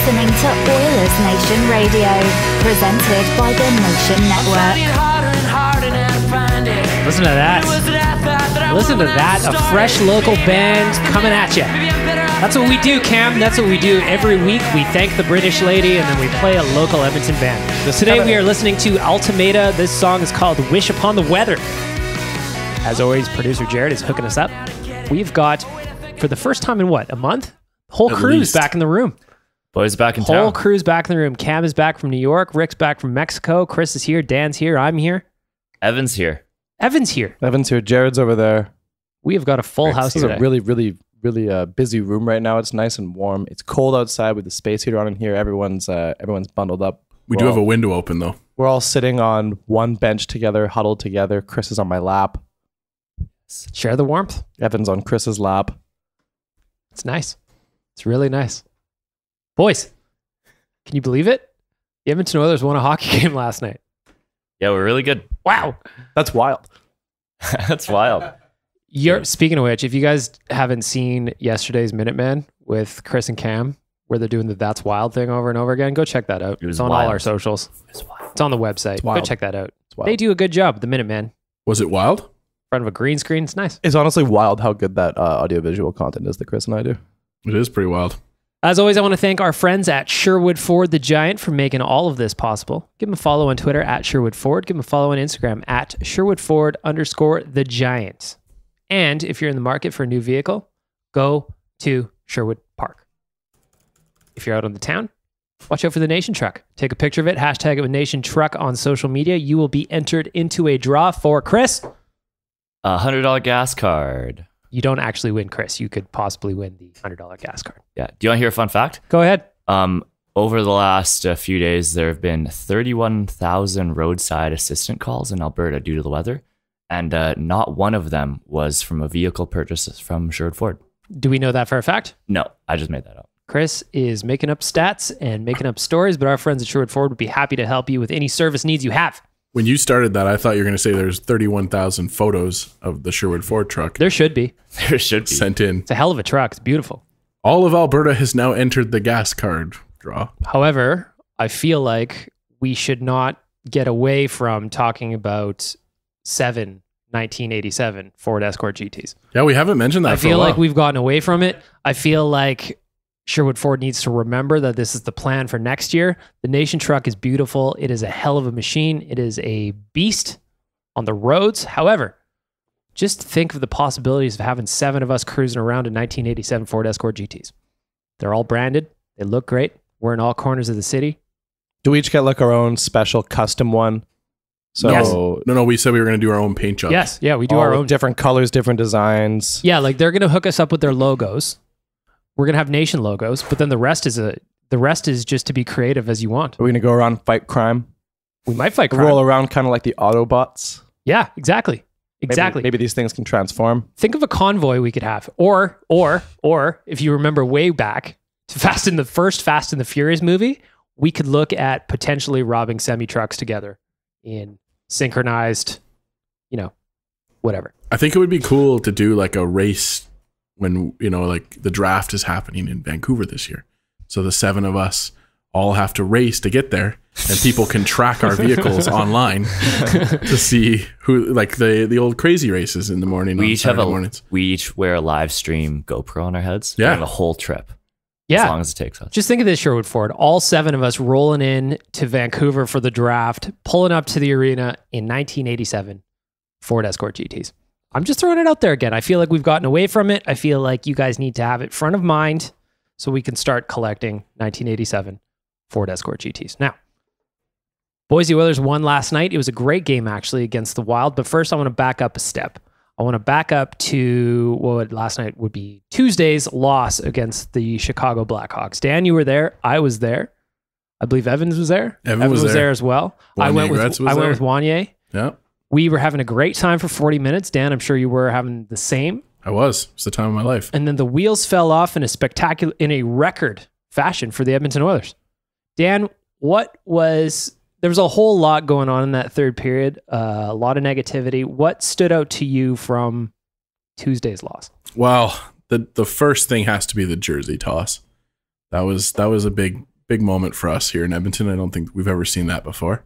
listening to Oilersnation Radio, presented by the Nation Network. Listen to that. Listen to that. A fresh local band coming at you. That's what we do, Cam. That's what we do every week. We thank the British lady and then we play a local Edmonton band. Today we are listening to Ultimata. This song is called Wish Upon the Weather. As always, producer Jared is hooking us up. We've got, for the first time in what, a month? Whole crew's back in the room. Boys back in town. Whole crew's back in the room. Cam is back from New York. Rick's back from Mexico. Chris is here. Dan's here. I'm here. Evan's here. Evan's here. Jared's over there. We have got a full house This is today. a really busy room right now. It's nice and warm. It's cold outside with the space heater on in here. Everyone's bundled up. We do have a window open though. We're all sitting on one bench together, huddled together. Chris is on my lap. Share the warmth. Evan's on Chris's lap. It's nice. It's really nice. Boys, can you believe it? The Edmonton Oilers won a hockey game last night. Yeah, we're really good. Wow. That's wild. That's wild. Speaking of which, if you guys haven't seen yesterday's Minuteman with Chris and Cam, where they're doing the That's Wild thing over and over again, go check that out. It's on all our socials. It's on the website. Go check that out. They do a good job, the Minutemen. Was it wild? In front of a green screen. It's nice. It's honestly wild how good that audiovisual content is that Chris and I do. It is pretty wild. As always, I want to thank our friends at Sherwood Ford the Giant for making all of this possible. Give them a follow on Twitter at Sherwood Ford. Give them a follow on Instagram at SherwoodFord_the Giant. And if you're in the market for a new vehicle, go to Sherwood Park. If you're out on the town, watch out for the Nation Truck. Take a picture of it, hashtag it with Nation Truck on social media. You will be entered into a draw for Chris. $100 gas card. You don't actually win, Chris. You could possibly win the $100 gas card. Yeah. Do you want to hear a fun fact? Go ahead. Over the last few days, there have been 31,000 roadside assistant calls in Alberta due to the weather. And not one of them was from a vehicle purchase from Sherwood Ford. Do we know that for a fact? No, I just made that up. Chris is making up stats and making up stories, but our friends at Sherwood Ford would be happy to help you with any service needs you have. When you started that, I thought you were going to say there's 31,000 photos of the Sherwood Ford truck. There should be. There should be. Sent in. It's a hell of a truck. It's beautiful. All of Alberta has now entered the gas card draw. However, I feel like we should not get away from talking about 1987 Ford Escort GTs. Yeah, we haven't mentioned that I for a feel while. like we've gotten away from it. I feel like Sherwood Ford needs to remember that this is the plan for next year. The Nation Truck is beautiful. It is a hell of a machine. It is a beast on the roads. However, just think of the possibilities of having 7 of us cruising around in 1987 Ford Escort GTs. They're all branded. They look great. We're in all corners of the city. Do we each get like our own special custom one? So Yes. No, we said we were going to do our own paint job. Yes. Yeah, we do all our with own. different colors, different designs. Yeah, like they're going to hook us up with their logos. We're going to have Nation logos, but then the rest is just to be creative as you want. Are we going to go around and fight crime? We might fight crime. Roll around kind of like the Autobots. Yeah, exactly. Exactly. Maybe these things can transform. Think of a convoy we could have. Or if you remember way back to Fast and the Furious movie, we could look at potentially robbing semi-trucks together in synchronized, whatever. I think it would be cool to do like a race when, like the draft is happening in Vancouver this year. So the 7 of us all have to race to get there, and people can track our vehicles online to see who, like the old crazy races in the morning. We each wear a live stream GoPro on our heads. Yeah. The whole trip. Yeah. As long as it takes us. Just think of this, Sherwood Ford. All 7 of us rolling in to Vancouver for the draft, pulling up to the arena in 1987 Ford Escort GTs. I'm just throwing it out there again. I feel like we've gotten away from it. I feel like you guys need to have it front of mind so we can start collecting 1987 Ford Escort GTs. Now, Boise Oilers won last night. It was a great game, actually, against the Wild. But first, I want to back up a step. I want to back up to what last night would be Tuesday's loss against the Chicago Blackhawks. Dan, you were there. I was there. I believe Evans was there. Evan was there as well. I went with Wanye. Yeah. We were having a great time for 40 minutes. Dan, I'm sure you were having the same. I was. It's the time of my life. And then the wheels fell off in a record fashion for the Edmonton Oilers. Dan, there was a whole lot going on in that third period, a lot of negativity. What stood out to you from Tuesday's loss? Well, the first thing has to be the jersey toss. That was a big big moment for us here in Edmonton. I don't think we've ever seen that before.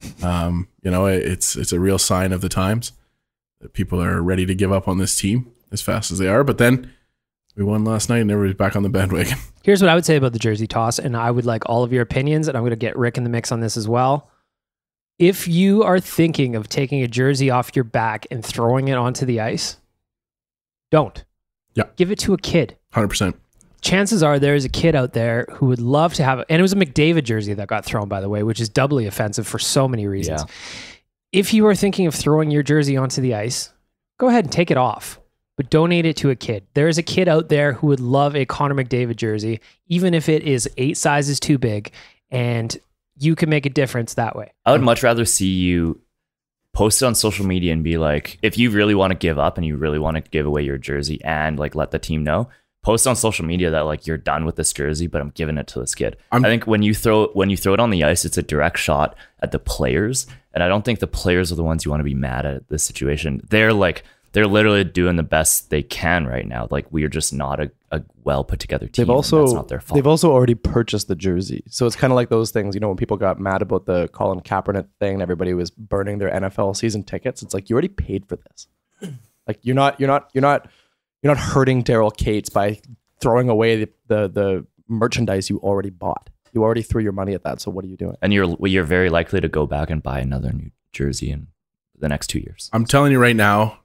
It's a real sign of the times that people are ready to give up on this team as fast as they are. But then we won last night and everybody's back on the bandwagon. Here's what I would say about the jersey toss, and I would like all of your opinions, and I'm going to get Rick in the mix on this as well. If you are thinking of taking a jersey off your back and throwing it onto the ice, don't. Yeah. Give it to a kid. 100%. Chances are there is a kid out there who would love to have it. And it was a McDavid jersey that got thrown, by the way, which is doubly offensive for so many reasons. Yeah. If you are thinking of throwing your jersey onto the ice, go ahead and take it off, but donate it to a kid. There is a kid out there who would love a Connor McDavid jersey, even if it is 8 sizes too big, and you can make a difference that way. I would much rather see you post it on social media and be like, if you really want to give up and you really want to give away your jersey and like let the team know, post on social media that like you're done with this jersey, but I'm giving it to this kid. I think when you throw it on the ice, it's a direct shot at the players, and I don't think the players are the ones you want to be mad at this situation. They're literally doing the best they can right now. Like, we are just not a well put together team. That's not their fault. They've also already purchased the jersey, so it's kind of like those things. When people got mad about the Colin Kaepernick thing, and everybody was burning their NFL season tickets. It's like, you already paid for this. Like, you're not hurting Daryl Cates by throwing away the merchandise you already bought. You already threw your money at that. So what are you doing? And you're very likely to go back and buy another new jersey in the next 2 years. I'm telling you right now,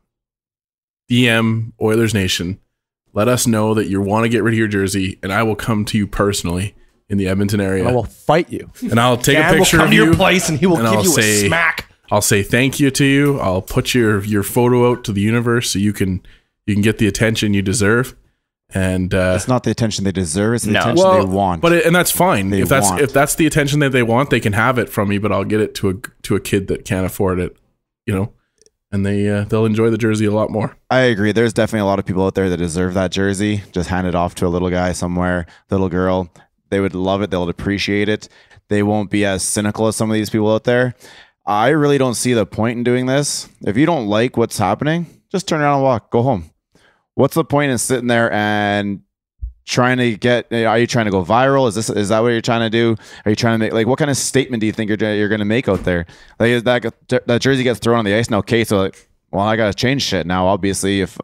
DM Oilers Nation, let us know that you want to get rid of your jersey, and I will come to you personally in the Edmonton area. I will fight you. And I'll take a picture will come of you to your place, and he will give you a smack. I'll say thank you to you. I'll put your photo out to the universe so you can get the attention you deserve. And it's not the attention they deserve; it's the attention they want. And that's fine. If that's the attention that they want, they can have it from me. But I'll get it to a kid that can't afford it, and they'll enjoy the jersey a lot more. I agree. There's definitely a lot of people out there that deserve that jersey. Just hand it off to a little guy somewhere, little girl. They would love it. They'll appreciate it. They won't be as cynical as some of these people out there. I really don't see the point in doing this. If you don't like what's happening, just turn around and walk. Go home. What's the point in sitting there and trying to get? Are you trying to go viral? Is that what you're trying to do? Are you trying to make what kind of statement do you think you're going to make out there? Like, is that jersey gets thrown on the ice now? Okay, so I got to change shit now. Obviously, if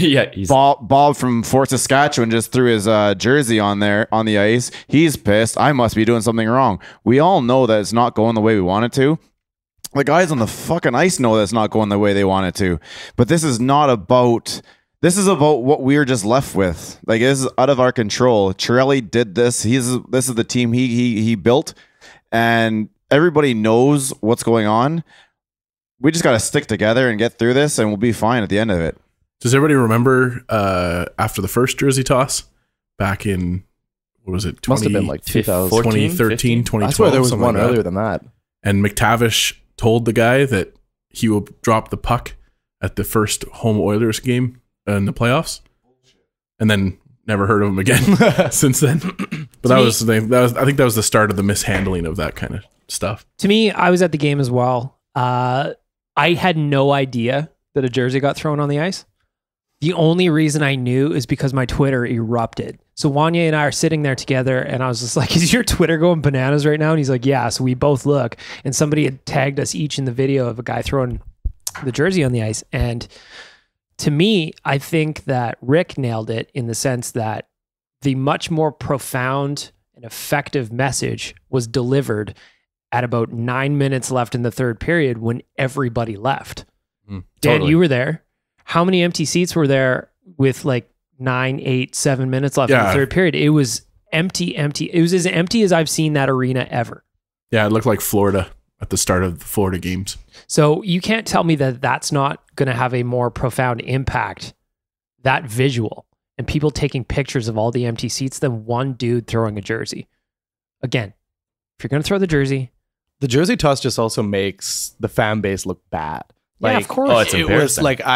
Bob from Fort Saskatchewan just threw his jersey on the ice, he's pissed. I must be doing something wrong. We all know that it's not going the way we want it to. The guys on the fucking ice know that it's not going the way they want it to. But this is about what we're just left with. Like, this is out of our control. Chiarelli did this. This is the team he built, and everybody knows what's going on. We just got to stick together and get through this, and we'll be fine at the end of it. Does everybody remember after the first jersey toss back in, what was it? Must have been like 2013, 2012. I swear there was one like earlier than that. And McTavish told the guy that he will drop the puck at the first home Oilers game in the playoffs, and then never heard of him again since then. But I think that was the start of the mishandling of that kind of stuff. To me, I was at the game as well. I had no idea that a jersey got thrown on the ice. The only reason I knew is because my Twitter erupted. So Wanye and I are sitting there together, and I was just like, is your Twitter going bananas right now? And he's like, yeah. So we both look, and somebody had tagged us each in the video of a guy throwing the jersey on the ice. And to me, I think that Rick nailed it in the sense that the much more profound and effective message was delivered at about 9 minutes left in the third period when everybody left. Dan, Totally. you were there. How many empty seats were there with like 9, 8, 7 minutes left in the third period? It was empty. It was as empty as I've seen that arena ever. Yeah, it looked like Florida at the start of the Florida games. So you can't tell me that that's not going to have a more profound impact, that visual, and people taking pictures of all the empty seats than one dude throwing a jersey. Again, if you're going to throw the jersey toss just also makes the fan base look bad. Yeah, of course. Oh, it's It embarrassing. was like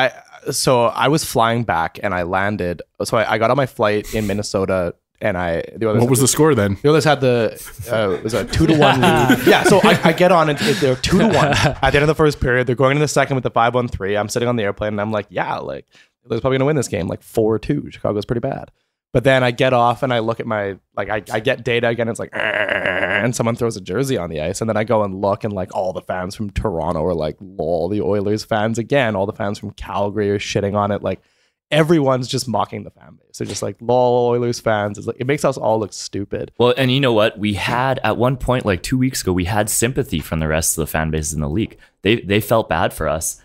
I was flying back and I landed. So I got on my flight in Minnesota, and what was the score then? The others had it was a 2-1 lead. Yeah, so I get on and they're 2-1 at the end of the first period. They're going into the second with the 5-1-3. I'm sitting on the airplane and I'm like, yeah, like they're probably gonna win this game, like 4-2. Chicago's pretty bad. But then I get off and I look at my, like, I get data again. It's like, and someone throws a jersey on the ice. And then I go and look, and like all the fans from Toronto are like, lol, the Oilers fans again. All the fans from Calgary are shitting on it. Like, everyone's just mocking the fan base. They're just like, lol, Oilers fans. It's like, it makes us all look stupid. Well, and you know what? We had, at one point, like 2 weeks ago, we had sympathy from the rest of the fan bases in the league. They felt bad for us.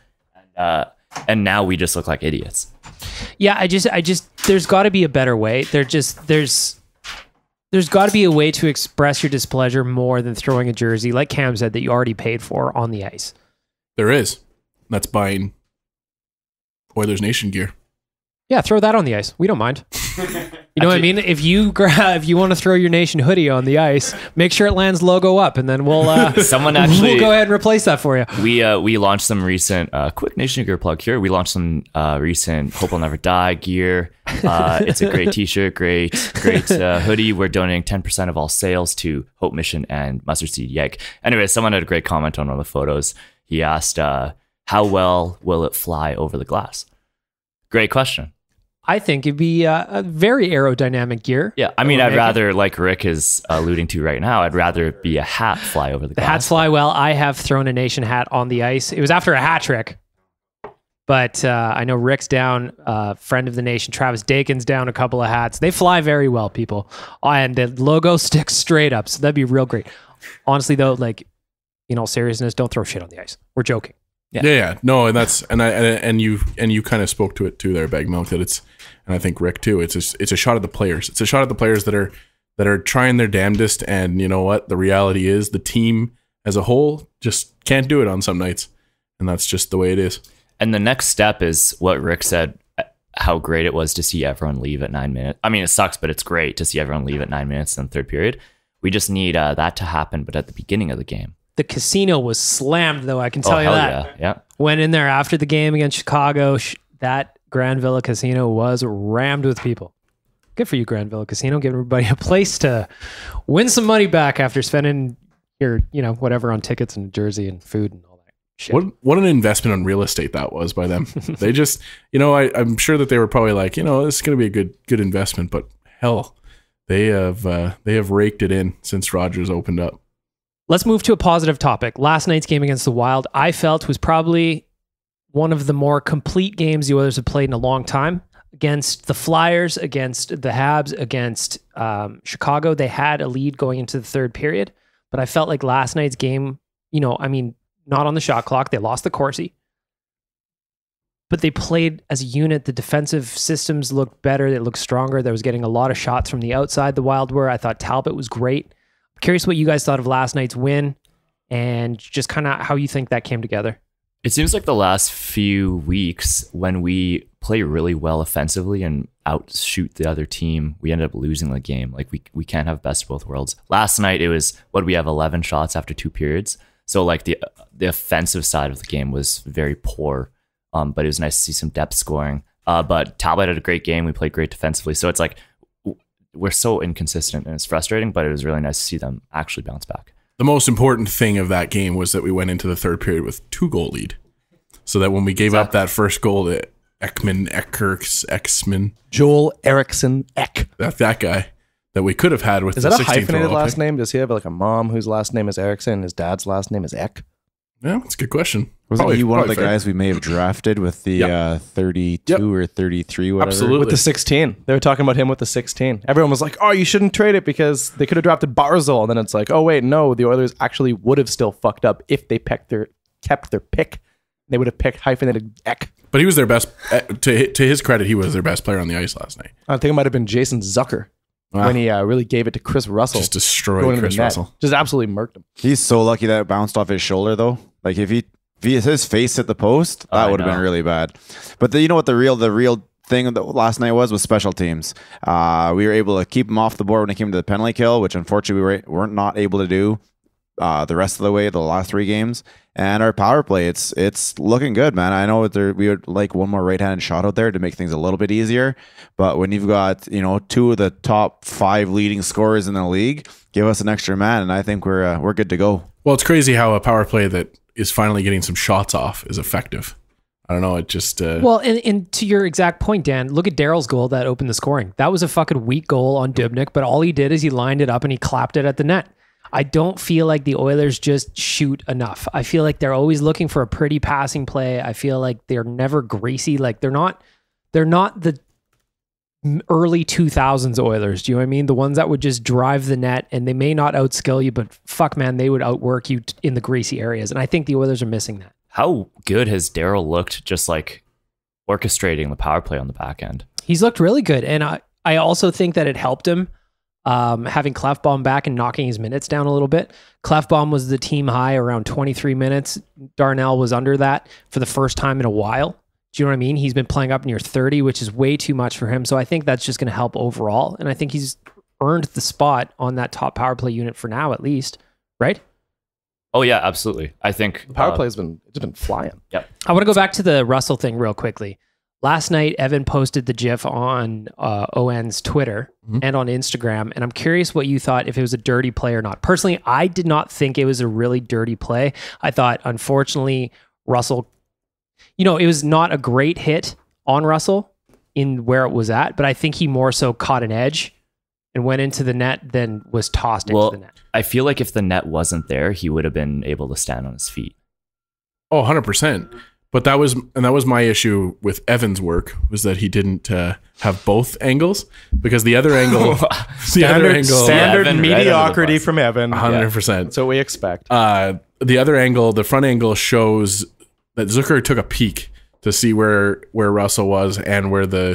And now we just look like idiots. Yeah, I just there's got to be a better way. There's got to be a way to express your displeasure more than throwing a jersey, like Cam said, that you already paid for on the ice. There is. That's buying Oilersnation gear. Yeah, throw that on the ice. We don't mind. You know what I mean? If you want to throw your Nation hoodie on the ice, make sure it lands logo up, and then we'll we'll go ahead and replace that for you. We launched some recent quick Nation gear plug here. We launched some recent Hope Will Never Die gear. It's a great T-shirt, great hoodie. We're donating 10% of all sales to Hope Mission and Mustard Seed Yeg. Anyway, someone had a great comment on one of the photos. He asked, "How well will it fly over the glass?" Great question. I think it'd be a very aerodynamic gear. Yeah, I mean, I'd rather, like Rick is alluding to right now, I'd rather be a hat fly over the glass. Hats fly well. I have thrown a Nation hat on the ice. It was after a hat trick. But I know Rick's down, friend of the Nation, Travis Dakin's down a couple of hats. They fly very well, people. And the logo sticks straight up, so that'd be real great. Honestly, though, like, in all seriousness, don't throw shit on the ice. We're joking. Yeah. No, and that's and you kind of spoke to it too there, Bagmouth. That it's, and I think Rick too. It's a shot at the players. It's a shot at the players that are trying their damnedest, and you know what? The reality is the team as a whole just can't do it on some nights, and that's just the way it is. And the next step is what Rick said. How great it was to see everyone leave at 9 minutes. I mean, it sucks, but it's great to see everyone leave at 9 minutes in the third period. We just need that to happen, but at the beginning of the game. The casino was slammed, though, I can tell you that. Yeah. Went in there after the game against Chicago. That Grand Villa Casino was rammed with people. Good for you, Grand Villa Casino, giving everybody a place to win some money back after spending your, whatever on tickets and jersey and food and all that shit. What an investment on real estate that was by them. They just, I'm sure that they were probably like, this is going to be a good investment, but hell, they have raked it in since Rogers opened up. Let's move to a positive topic. Last night's game against the Wild, I felt, was probably one of the more complete games the Oilers have played in a long time. Against the Flyers, against the Habs, against Chicago, they had a lead going into the third period. But I felt like last night's game, not on the shot clock. They lost the Corsi. But they played as a unit. The defensive systems looked better. They looked stronger. They was getting a lot of shots from the outside, the Wild were. I thought Talbot was great. Curious what you guys thought of last night's win and just kind of how you think that came together. It seems like the last few weeks when we play really well offensively and outshoot the other team, we end up losing the game. Like we can't have best of both worlds. Last night it was, we have 11 shots after 2 periods. So like the offensive side of the game was very poor, but it was nice to see some depth scoring. But Talbot had a great game. We played great defensively. So it's like, we're so inconsistent and it's frustrating, but it was really nice to see them actually bounce back. The most important thing of that game was that we went into the third period with 2-goal lead. So that when we gave up that first goal to Ekman, Joel Eriksson Ek. That guy that we could have had with is the 16th that a hyphenated overall last pick. name? Does he have like a mom whose last name is Eriksson and his dad's last name is Ek? Yeah, that's a good question. Wasn't he one of the guys we may have drafted with the 32 or 33, whatever? Absolutely. With the 16. They were talking about him with the 16. Everyone was like, oh, you shouldn't trade it because they could have drafted Barzal. And then it's like, oh, wait, no, the Oilers actually would have still fucked up if they kept their pick. They would have picked hyphenated Ek. But he was their best, to his credit, he was their best player on the ice last night. I think it might have been Jason Zucker when he really gave it to Chris Russell. Just destroyed Chris Russell. Just absolutely murked him. He's so lucky that it bounced off his shoulder, though. Like if his face hit the post, that would have been really bad. But you know what the real thing last night was special teams. We were able to keep them off the board when it came to the penalty kill, which unfortunately we weren't not able to do the rest of the way the last 3 games. And our power play, it's looking good, man. I know we would like one more right-handed shot out there to make things a little bit easier. But when you've got 2 of the top 5 leading scorers in the league, give us an extra man, and I think we're good to go. Well, it's crazy how a power play that is finally getting some shots off is effective. I don't know. It just Well, and to your exact point, Dan, look at Daryl's goal that opened the scoring. That was a fucking weak goal on Dubnyk, but all he did is he lined it up and he clapped it at the net. I don't feel like the Oilers just shoot enough. I feel like they're always looking for a pretty passing play. I feel like they're never greasy. Like they're not the early 2000s Oilers. Do you know what I mean? The ones that would just drive the net, and they may not outskill you, but fuck man, they would outwork you in the greasy areas. And I think the Oilers are missing that. How good has Daryl looked just like orchestrating the power play on the back end? He's looked really good. And I also think that it helped him having Clefbaum back and knocking his minutes down a little bit. Clefbaum was the team high around 23 minutes. Darnell was under that for the first time in a while. Do you know what I mean? He's been playing up near 30, which is way too much for him. So I think that's just going to help overall. And I think he's earned the spot on that top power play unit for now, at least. Right? Oh yeah, absolutely. I think The power play has been flying. Yeah. I want to go back to the Russell thing real quickly. Last night, Evan posted the GIF on ON's Twitter and on Instagram, and I'm curious what you thought, if it was a dirty play or not. Personally, I did not think it was a really dirty play. I thought, unfortunately, Russell, it was not a great hit on Russell in where it was at, but I think he more so caught an edge and went into the net than was tossed into the net. I feel like if the net wasn't there, he would have been able to stand on his feet. Oh, 100%. But that was my issue with Evan's work, was that he didn't have both angles, because the other angle, Standard Evan, mediocrity right from Evan. 100%. That's what we expect. The other angle, the front angle, shows that Zucker took a peek to see where Russell was and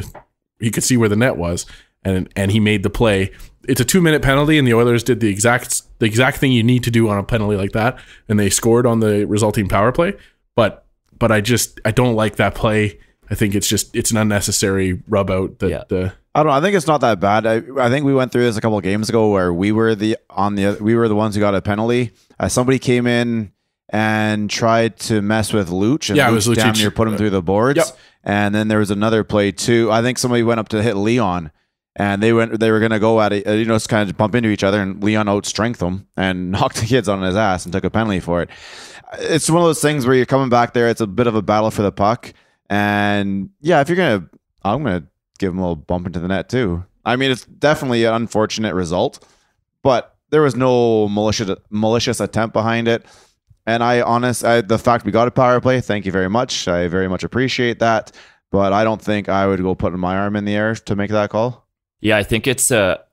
he could see where the net was, and he made the play. It's a 2-minute penalty, and the Oilers did the exact thing you need to do on a penalty like that, and they scored on the resulting power play. But I don't like that play. I think it's an unnecessary rub out. I don't know. I think it's not that bad. I think we went through this a couple of games ago where we were the ones who got a penalty. Somebody came in and tried to mess with Luch, and it was Luch damn Lucic. near put him through the boards. Yep. And then there was another play too. I think somebody went up to hit Leon, and they were going to go at it, just kind of bump into each other, and Leon outstrengthed him and knocked the kids on his ass and took a penalty for it. It's one of those things where you're coming back there. It's a bit of a battle for the puck. And yeah, I'm going to give him a little bump into the net too. I mean, it's definitely an unfortunate result, but there was no malicious attempt behind it. And the fact we got a power play, thank you very much. I very much appreciate that. But I don't think I would go putting my arm in the air to make that call. Yeah, I think it's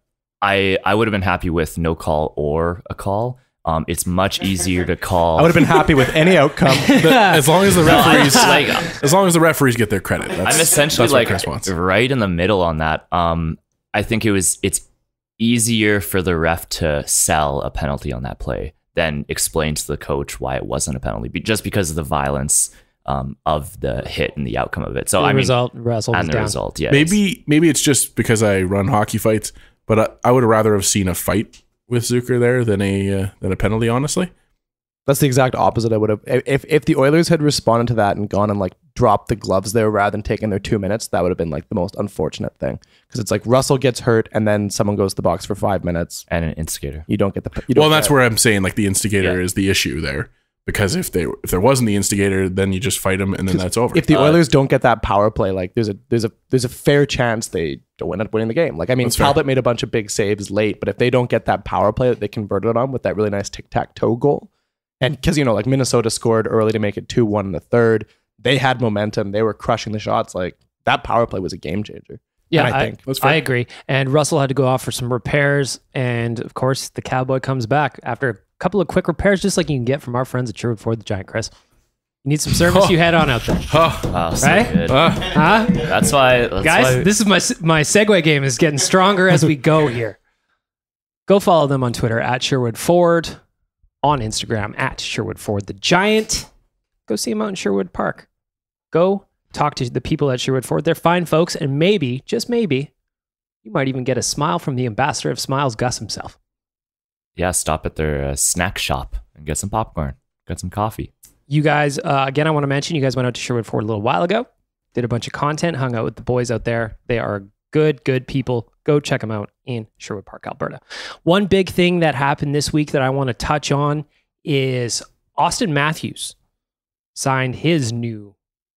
I would have been happy with no call or a call. It's much easier to call. I would have been happy with any outcome. As long as the referees, as long as the referees get their credit. I'm essentially right in the middle on that. I think it's easier for the ref to sell a penalty on that play than explain to the coach why it wasn't a penalty, just because of the violence of the hit and the outcome of it. So result, yeah. Maybe it's just because I run hockey fights, but I would rather have seen a fight with Zucker there than a penalty, honestly. That's the exact opposite I would have. If the Oilers had responded to that and gone and dropped the gloves there rather than taking their 2 minutes, that would have been the most unfortunate thing. Because it's Russell gets hurt and then someone goes to the box for 5 minutes. And an instigator. You don't get the... that's where I'm saying the instigator is the issue there. Because if there wasn't the instigator, then you just fight him and then that's over. If the Oilers don't get that power play, there's a fair chance they don't end up winning the game. Talbot made a bunch of big saves late, but if they don't get that power play that they converted on with that really nice tic-tac-toe goal, and because Minnesota scored early to make it 2-1 in the third, they had momentum, they were crushing the shots. That power play was a game changer. Yeah, I agree. And Russell had to go off for some repairs, and of course the Cowboy comes back after a couple of quick repairs, just like you can get from our friends at Sherwood Ford the Giant. Chris, you need some service, you head on out there. Wow, so right? Good. That's why, guys. This is my segue game is getting stronger as we go here. Go follow them on Twitter at Sherwood Ford, on Instagram at Sherwood Ford the Giant. Go see them out in Sherwood Park. Go talk to the people at Sherwood Ford. They're fine folks, and maybe, just maybe, you might even get a smile from the ambassador of smiles, Gus himself. Yeah, stop at their snack shop and get some popcorn, get some coffee. You guys, again, I want to mention, you guys went out to Sherwood Ford a little while ago, did a bunch of content, hung out with the boys out there. They are good people. Go check them out in Sherwood Park, Alberta. One big thing that happened this week that I want to touch on is Auston Matthews signed his new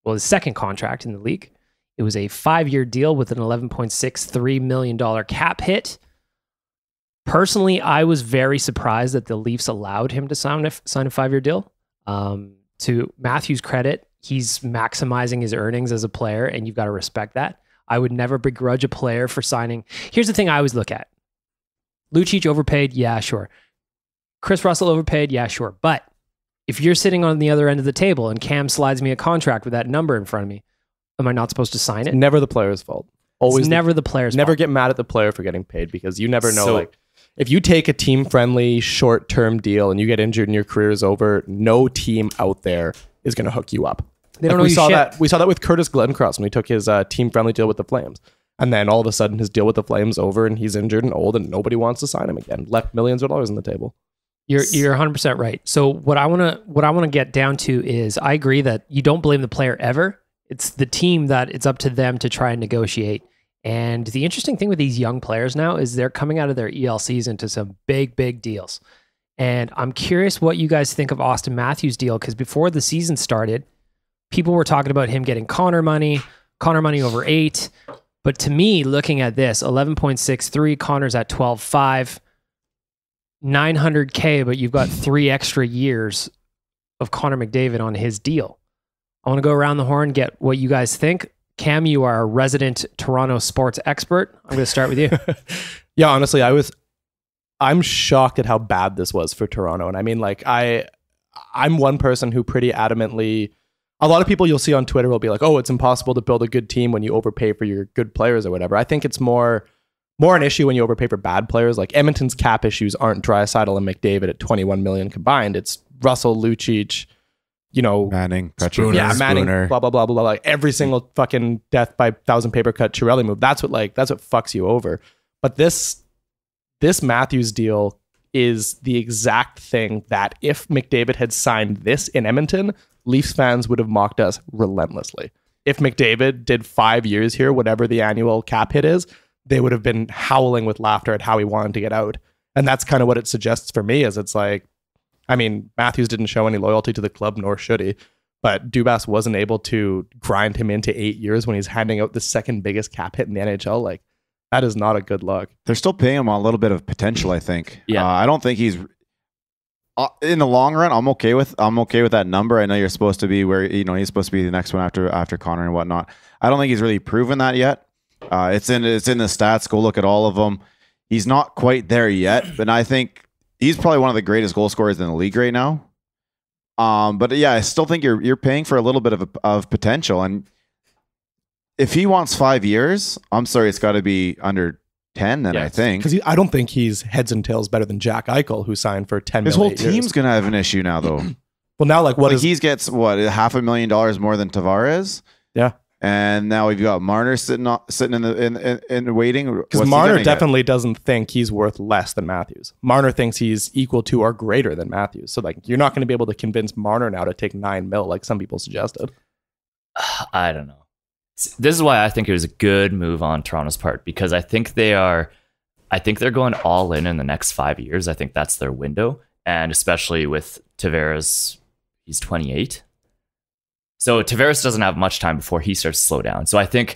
his second contract in the league. It was a 5-year deal with an $11.63 million cap hit. Personally, I was very surprised that the Leafs allowed him to sign a 5-year deal. To Matthews' credit, he's maximizing his earnings as a player, and you've got to respect that. I would never begrudge a player for signing. Here's the thing I always look at. Lucic overpaid? Yeah, sure. Chris Russell overpaid? Yeah, sure. But if you're sitting on the other end of the table and Cam slides me a contract with that number in front of me, am I not supposed to sign it? Never the player's fault. Always it's never the player's never fault. Get mad at the player for getting paid, because you never know. If you take a team-friendly, short-term deal and you get injured and your career is over, no team out there is going to hook you up. They don't know we you saw shit. that. We saw that with Curtis Glencross when he took his team-friendly deal with the Flames, and then all of a sudden his deal with the Flames over, and he's injured and old, and nobody wants to sign him again. Left millions of dollars on the table. You're 100% right. So what I want to get down to is I agree that you don't blame the player ever. It's the team that it's up to them to try and negotiate. And the interesting thing with these young players now is they're coming out of their ELCs into some big deals. And I'm curious what you guys think of Auston Matthews' deal, because before the season started, people were talking about him getting Connor money over 8. But to me, looking at this, 11.63, Connor's at 12.5, $900K, but you've got 3 extra years of Connor McDavid on his deal. I want to go around the horn, get what you guys think. Cam, you are a resident Toronto sports expert. I'm going to start with you. Yeah, honestly, I'm shocked at how bad this was for Toronto. And I mean, like, I'm one person who pretty adamantly, a lot of people you'll see on Twitter will be like, oh, it's impossible to build a good team when you overpay for your good players or whatever. I think it's more an issue when you overpay for bad players. Like, Edmonton's cap issues aren't Draisaitl and McDavid at $21 million combined. It's Russell, Lucic, Manning, Petrov, Manning, Spooner. blah blah blah blah blah. Like every single fucking death by 1,000 paper cut Chiarelli move. That's what fucks you over. But this Matthews deal is the exact thing that if McDavid had signed this in Edmonton, Leafs fans would have mocked us relentlessly. If McDavid did 5 years here, whatever the annual cap hit is, they would have been howling with laughter at how he wanted to get out. And that's kind of what it suggests for me. Is it's like, I mean, Matthews didn't show any loyalty to the club, nor should he. But Dubas wasn't able to grind him into 8 years when he's handing out the second biggest cap hit in the NHL. Like, that is not a good look. They're still paying him a little bit of potential, I think. Yeah. I don't think he's in the long run. I'm okay with that number. I know you're supposed to be where he's supposed to be the next one after Connor and whatnot. I don't think he's really proven that yet. It's in the stats. Go look at all of them. He's not quite there yet, but I think he's probably one of the greatest goal scorers in the league right now. But yeah, I still think you're paying for a little bit of potential. And if he wants 5 years, I'm sorry, it's got to be under 10. Then I think, because I don't think he's heads and tails better than Jack Eichel, who signed for 10 his million. whole team's gonna have an issue now, though. Well, now he gets what $500,000 more than Tavares. Yeah. And now we've got Marner sitting in waiting. Because Marner definitely doesn't think he's worth less than Matthews. Marner thinks he's equal to or greater than Matthews. So like, you're not going to be able to convince Marner now to take $9 million like some people suggested. I don't know. This is why I think it was a good move on Toronto's part, because I think they're going all in the next 5 years. I think that's their window. And especially with Tavares, he's 28. So Tavares doesn't have much time before he starts to slow down. So I think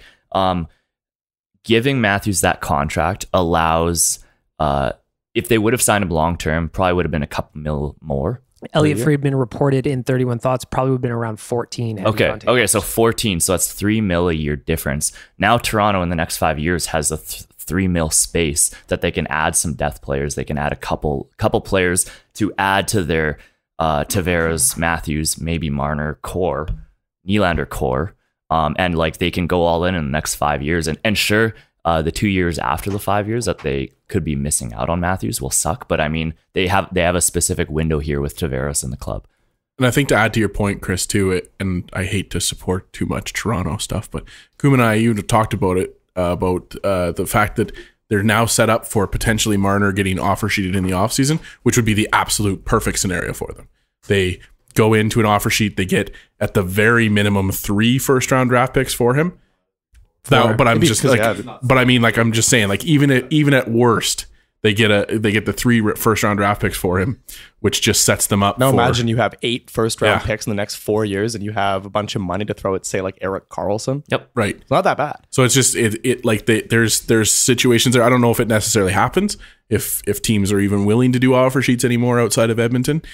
giving Matthews that contract allows, if they would have signed him long-term, probably would have been a couple mil more. Elliot Friedman reported in 31 Thoughts probably would have been around 14. Okay, so 14. So that's $3 million a year difference. Now Toronto in the next 5 years has a $3 million space that they can add some depth players. They can add a couple players to add to their Tavares, Matthews, maybe Marner core. Nylander core, and like they can go all in the next 5 years, and sure, the 2 years after the 5 years that they could be missing out on Matthews will suck, but I mean they have a specific window here with Tavares in the club. And I think to add to your point, Chris, too, and I hate to support too much Toronto stuff, but Cooom and I even talked about it, about the fact that they're now set up for potentially Marner getting offer sheeted in the offseason, which would be the absolute perfect scenario for them. They go into an offer sheet, they get at the very minimum 3 first-round draft picks for him. But I'm just like, but I mean, like I'm just saying, like even at worst, they get the 3 first round draft picks for him, which just sets them up. Now for, imagine you have 8 first round Yeah. picks in the next 4 years, and you have a bunch of money to throw at, say, like Erik Karlsson. Yep. right. It's not that bad. So it's just there's situations there. I don't know if it necessarily happens if teams are even willing to do offer sheets anymore outside of Edmonton.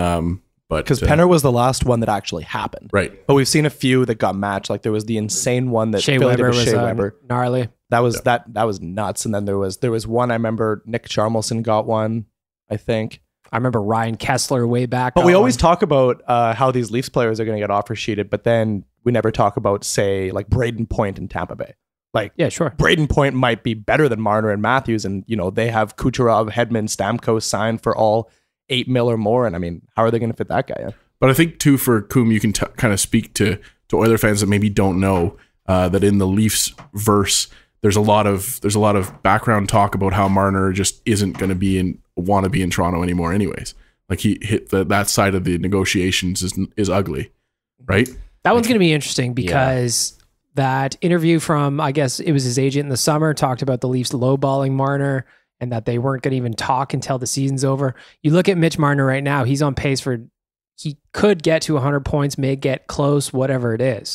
But Because Penner was the last one that actually happened. right. But we've seen a few that got matched. Like there was the insane one that Shea Philly did Weber with was Shea Weber. gnarly. That was that was nuts. And then there was one I remember Nick Charmelson got one, I think. I remember Ryan Kessler way back. But got we always one. talk about how these Leafs players are going to get offer sheeted, but then we never talk about, say, like Braden Point in Tampa Bay. Like Yeah, sure. Braden Point might be better than Marner and Matthews, and they have Kucherov, Hedman, Stamkos signed for all $8 million or more. And I mean, how are they going to fit that guy in? But I think too for Cooom, you can kind of speak to Oiler fans that maybe don't know that in the Leafs verse, there's a lot of background talk about how Marner just isn't going to want to be in Toronto anymore, anyways. Like he hit that side of the negotiations is ugly, right? That one's going to be interesting because that interview from, I guess it was his agent in the summer, talked about the Leafs lowballing Marner and that they weren't going to even talk until the season's over. You look at Mitch Marner right now, he's on pace he could get to 100 points, may get close, whatever it is.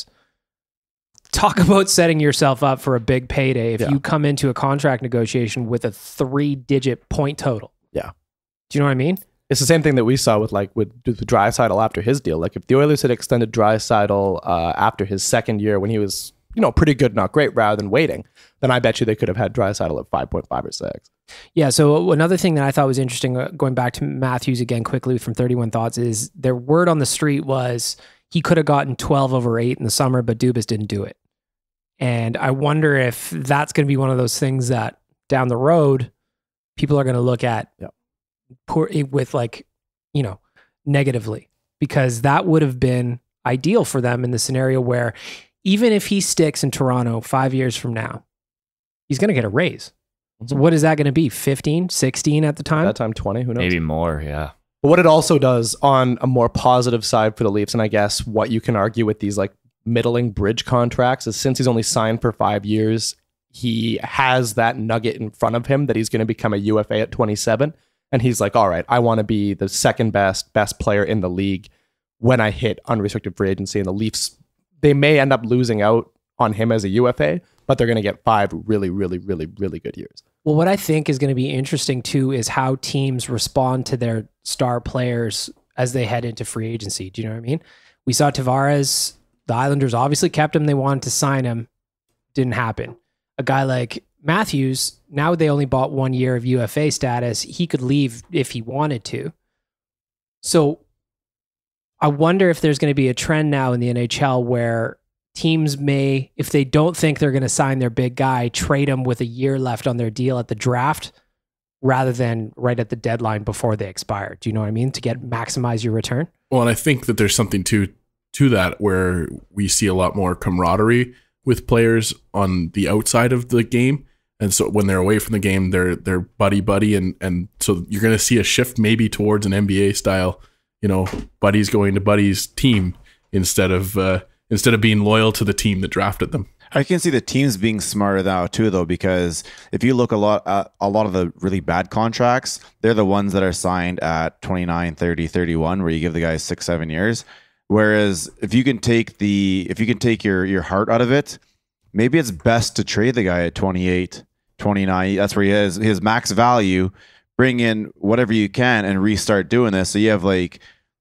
Talk about setting yourself up for a big payday if you come into a contract negotiation with a 3-digit point total. Yeah. Do you know what I mean? It's the same thing that we saw with Draisaitl after his deal. Like if the Oilers had extended Draisaitl after his second year when he was, pretty good, not great, rather than waiting, then I bet you they could have had Draisaitl at 5.5 or 6. Yeah, so another thing that I thought was interesting, going back to Matthews again quickly from 31 Thoughts, is their word on the street was he could have gotten 12 over 8 in the summer, but Dubas didn't do it. And I wonder if that's going to be one of those things that down the road, people are going to look at with negatively, because that would have been ideal for them in the scenario where even if he sticks in Toronto 5 years from now, he's going to get a raise. So what is that going to be? 15, 16 at the time? At that time, 20, who knows? Maybe more, yeah. But what it also does on a more positive side for the Leafs, and I guess what you can argue with these like middling bridge contracts, is since he's only signed for 5 years, he has that nugget in front of him that he's going to become a UFA at 27. And he's like, all right, I want to be the second best player in the league when I hit unrestricted free agency. And the Leafs, they may end up losing out on him as a UFA, but they're going to get 5 really, really, really, really good years. Well, what I think is going to be interesting too is how teams respond to their star players as they head into free agency. Do you know what I mean? We saw Tavares, the Islanders obviously kept him. They wanted to sign him. Didn't happen. A guy like Matthews, now they only bought 1 year of UFA status. He could leave if he wanted to. So I wonder if there's going to be a trend now in the NHL where teams may, if they don't think they're going to sign their big guy, trade him with a year left on their deal at the draft rather than right at the deadline before they expire. Do you know what I mean? To maximize your return. Well, and I think that there's something to that where we see a lot more camaraderie with players on the outside of the game. And so when they're away from the game, they're buddy. And so you're going to see a shift maybe towards an NBA style, buddies going to buddies team instead of being loyal to the team that drafted them. I can see the teams being smarter now too, though, because if you look a lot of the really bad contracts, they're the ones that are signed at 29, 30, 31, where you give the guys 6-7 years. Whereas if you can take your heart out of it, maybe it's best to trade the guy at 28, 29. That's where he has his max value. Bring in whatever you can and restart doing this. So you have look,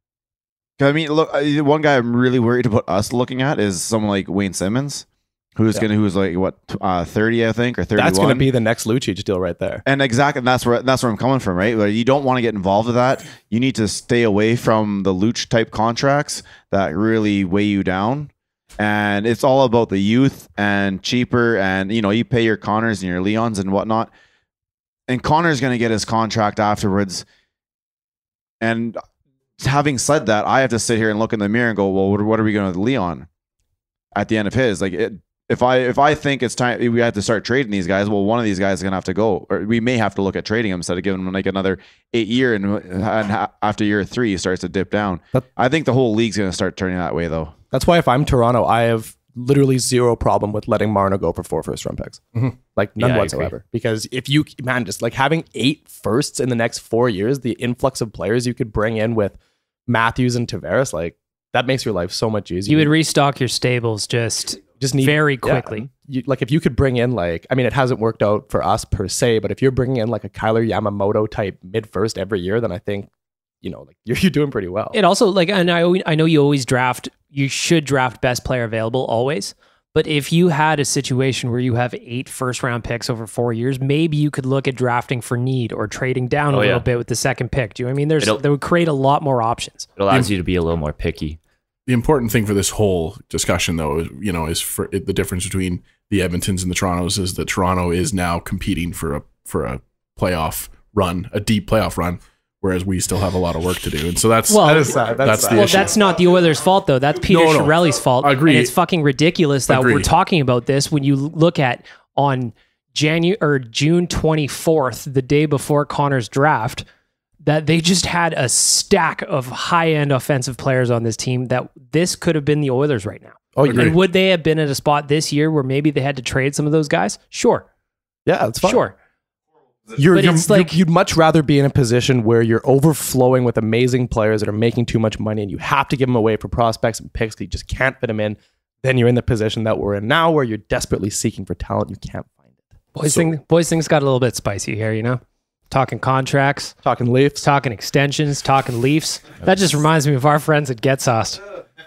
one guy I'm really worried about us looking at is someone like Wayne Simmons, who's 30, I think, or 31. That's going to be the next Lucic deal right there. And exactly, that's where I'm coming from, right? But you don't want to get involved with that. You need to stay away from the Luch type contracts that really weigh you down. And it's all about the youth and cheaper, and you pay your Connors and your Leons and whatnot. And Connor's going to get his contract afterwards. And having said that, I have to sit here and look in the mirror and go, well, what are we going to Leon at the end of his? If I think it's time, we have to start trading these guys. Well, one of these guys is going to have to go, or we may have to look at trading him instead of giving him another 8 year. And after year 3, he starts to dip down. I think the whole league's going to start turning that way, though. That's why if I'm Toronto, I have literally zero problem with letting Marner go for 4 first-round picks. Like none Yeah, I whatsoever. Because if you, man, just like having 8 firsts in the next 4 years, the influx of players you could bring in with Matthews and Tavares, like that makes your life so much easier. You would restock your stables just need very quickly. Like if you could bring in like, I mean, it hasn't worked out for us per se, but if you're bringing in like a Kyler Yamamoto type mid first every year, then I think, you know, like you're doing pretty well. It also like, and I know you always draft, you should draft best player available always. But if you had a situation where you have 8 first round picks over 4 years, maybe you could look at drafting for need or trading down a little bit with the second pick. Do you know what I mean? That would create a lot more options. It allows you to be a little more picky. The important thing for this whole discussion, though, is for the difference between the Edmontons and the Torontos is that Toronto is now competing for a playoff run, a deep playoff run, whereas we still have a lot of work to do. And so that's that is sad. That's the Well, issue. that's not the Oilers' fault, though. That's Peter Chiarelli's fault. I agree. And it's fucking ridiculous that we're talking about this when you look at on June 24th, the day before Connor's draft, that they just had a stack of high-end offensive players on this team that this could have been the Oilers right now. Oh, And would they have been at a spot this year where maybe they had to trade some of those guys? Sure. Yeah, that's fine. Sure. You'd much rather be in a position where you're overflowing with amazing players that are making too much money and you have to give them away for prospects and picks because you just can't fit them in. Then you're in the position that we're in now where you're desperately seeking for talent. You can't find it. Boys things got a little bit spicy here, you know? Talking contracts, Talking Leafs. talking extensions, talking Leafs. That just reminds me of our friends at Get Sauced.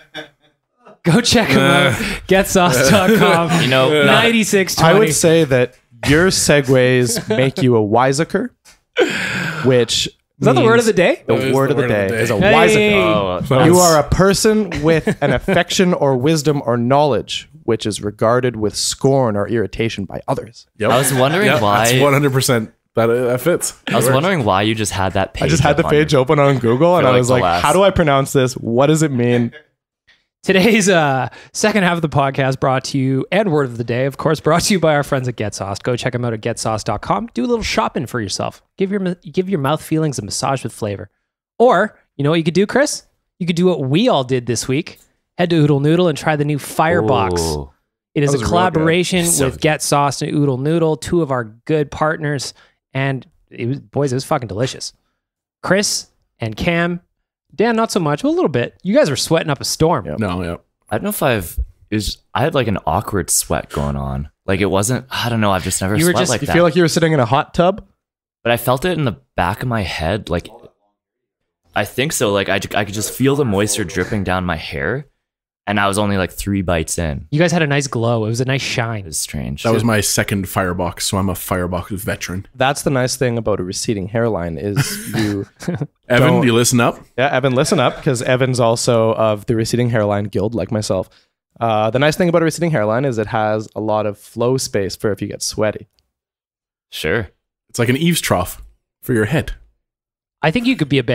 Go check them out. GetSauce.com. You know, 9620. I would say that your segues make you a wiseacre, which Is that the word of the day? The word of the day is a Hey. wiseacre. Oh, You are a person with an affection or wisdom or knowledge which is regarded with scorn or irritation by others. Yep. I was wondering Yep, why. That's 100%. That fits. I was wondering why you just had that page. I just had the up on page your- open on Google and For I like was the like, last- how do I pronounce this? What does it mean? Today's second half of the podcast brought to you, and word of the day, of course, brought to you by our friends at Get Sauced. Go check them out at GetSauce.com. Do a little shopping for yourself. Give your mouth feelings a massage with flavor. Or, you know what you could do, Chris? You could do what we all did this week. Head to Oodle Noodle and try the new Firebox. Ooh. It is That a was real good. collaboration So with good. Get Sauced and Oodle Noodle, two of our good partners. And it was fucking delicious. Chris and Cam, Dan, not so much, but a little bit. You guys were sweating up a storm. Yep. No, yeah. I don't know if I had like an awkward sweat going on. Like it wasn't, I don't know. I've just never You were sweat just- like You that. feel like you were sitting in a hot tub? But I felt it in the back of my head. Like, I think so. Like I could just feel the moisture dripping down my hair. And I was only like 3 bites in. You guys had a nice glow. It was a nice It shine. was strange. That was my second firebox, so I'm a firebox veteran. That's the nice thing about a receding hairline is you... Evan, Don't- you listen up. Yeah, Evan, listen up, because Evan's also of the Receding Hairline Guild, like myself. The nice thing about a receding hairline is it has a lot of flow space for if you get sweaty. Sure. It's like an eaves trough for your head. I think you could be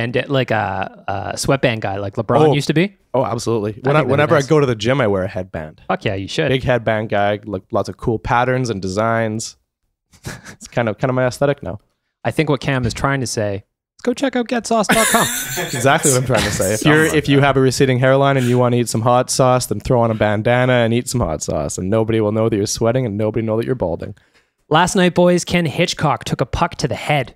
a sweatband guy like LeBron used to be. Oh, absolutely. think that'd be Whenever nice. I go to the gym, I wear a headband. Fuck yeah, you should. Big headband guy, like lots of cool patterns and designs. It's kind of my aesthetic now. I think what Cam is trying to say is go check out GetSauce.com. Exactly what I'm trying to say. If you have a receding hairline and you want to eat some hot sauce, then throw on a bandana and eat some hot sauce, and nobody will know that you're sweating and nobody know that you're balding. Last night, boys, Ken Hitchcock took a puck to the head.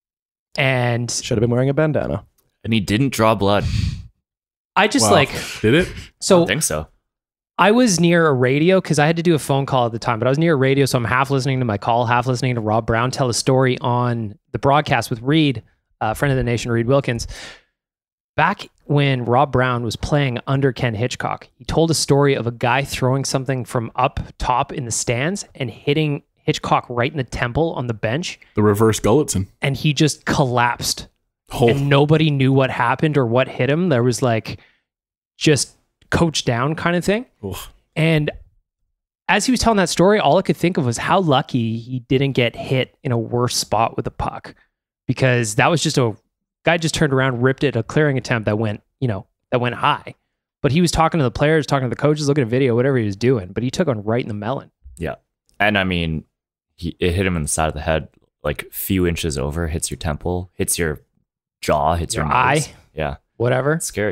And Should have been wearing a bandana. And he didn't draw blood. I just Wow. Did it? I so don't think so. I was near a radio because I had to do a phone call at the time, but I was near a radio, so I'm half listening to my call, half listening to Rob Brown tell a story on the broadcast with Reed, friend of the nation, Reed Wilkins. Back when Rob Brown was playing under Ken Hitchcock, he told a story of a guy throwing something from up top in the stands and hitting Hitchcock right in the temple on the bench, The reverse Gulletson. and he just collapsed. Oh, And nobody knew what happened or what hit him. There was like just coach down kind of thing. oof. And as he was telling that story, all I could think of was how lucky he didn't get hit in a worse spot with a puck, because that was just a guy just turned around, ripped it, a clearing attempt that went high. But he was talking to the players, talking to the coaches, looking at video, whatever he was doing. But he took one right in the melon. Yeah. And I mean, it hit him in the side of the head, like few inches over, hits your temple, hits your jaw, hits your Your eye. nose. Yeah. Whatever. It's scary.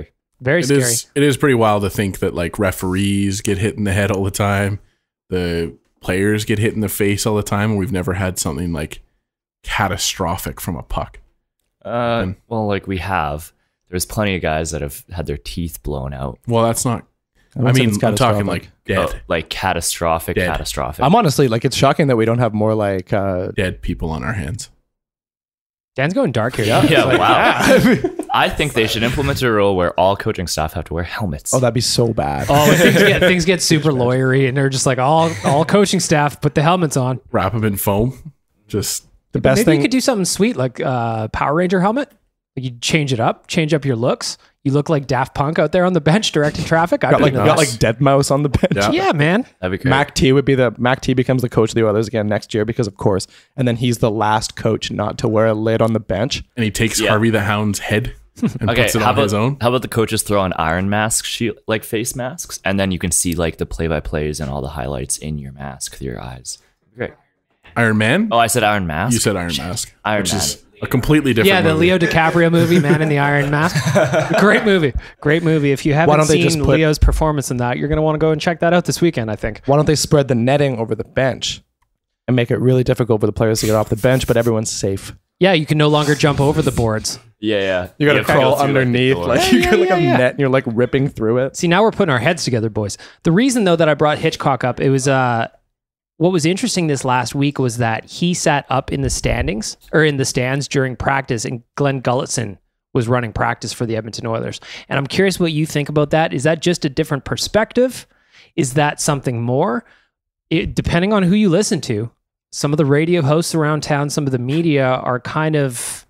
Very It scary. it is pretty wild to think that like referees get hit in the head all the time. The players get hit in the face all the time. And we've never had something like catastrophic from a puck. Well, like we have. There's plenty of guys that have had their teeth blown out. Well, that's not. I wouldn't say mean, it's I'm talking catastrophic. like dead, Like catastrophic. I'm honestly like, it's shocking that we don't have more like dead people on our hands. Dan's going dark here. Yeah, Like, wow. I think they should implement a rule where all coaching staff have to wear helmets. oh, that'd be so bad. Oh, things get super lawyery, and they're just like all coaching staff put the helmets on. Wrap them in foam. Just The best Maybe thing you could do something sweet like Power Ranger helmet. You change it up, change up your looks. You look like Daft Punk out there on the bench directing traffic. got like Dead Mouse on the bench. Yeah. yeah, man. That'd be great. Mac T becomes the coach of the Oilers again next year because of course, and then he's the last coach not to wear a lid on the bench. and he takes Harvey the Hound's head and Okay, puts it how on about his own. how about the coaches throw on iron masks, like face masks, and then you can see like the play-by-plays and all the highlights in your mask through your eyes. Great. Iron Man. Oh, I said iron mask. You said Iron Mask, Iron which Man. is a completely different. Yeah, the movie. Leo DiCaprio movie, Man in the Iron Mask. Great movie. Great movie. If you haven't don't they seen just put- Leo's performance in that, you're going to want to go and check that out this weekend, I think. Why don't they spread the netting over the bench and make it really difficult for the players to get off the bench, but everyone's safe? Yeah, you can no longer jump over the boards. Yeah. You got to have go crawl through, underneath, the door. like you got like a net, and you're like ripping through it. See, now we're putting our heads together, boys. The reason, though, that I brought Hitchcock up, it was what was interesting this last week was that he sat up in the stands during practice, and Glenn Gulletson was running practice for the Edmonton Oilers. And I'm curious what you think about that. Is that just a different perspective? Is that something more? Depending on who you listen to, some of the radio hosts around town, some of the media are kind of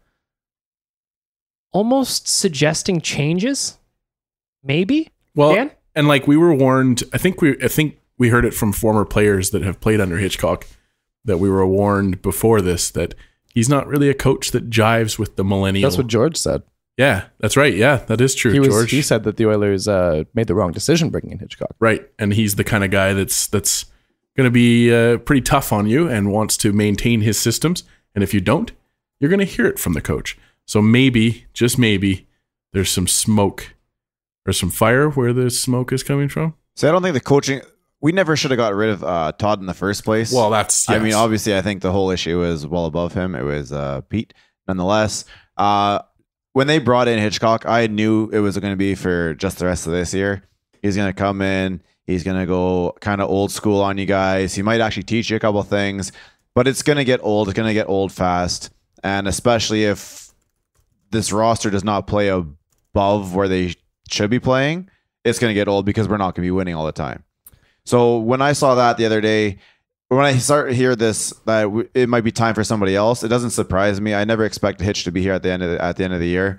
almost suggesting changes. Maybe. Well, Dan? and like we were warned. I think we heard it from former players that have played under Hitchcock that we were warned before this that he's not really a coach that jives with the millennial. That's what George said. Yeah, that's right. Yeah, that is true, George. He said that the Oilers made the wrong decision bringing in Hitchcock. Right, and he's the kind of guy that's going to be pretty tough on you and wants to maintain his systems. And if you don't, you're going to hear it from the coach. So maybe, just maybe, there's some smoke or some fire where the smoke is coming from. So I don't think the coaching. We never should have got rid of Todd in the first place. Well, that's. I mean, yes. obviously, I think the whole issue is well above him. It was Pete. Nonetheless, when they brought in Hitchcock, I knew it was going to be for just the rest of this year. He's going to come in. He's going to go kind of old school on you guys. He might actually teach you a couple of things, but it's going to get old. It's going to get old fast. And especially if this roster does not play above where they should be playing, it's going to get old because we're not going to be winning all the time. So when I saw that the other day, when I start to hear this, that it might be time for somebody else, it doesn't surprise me. I never expected Hitch to be here at the end of the year.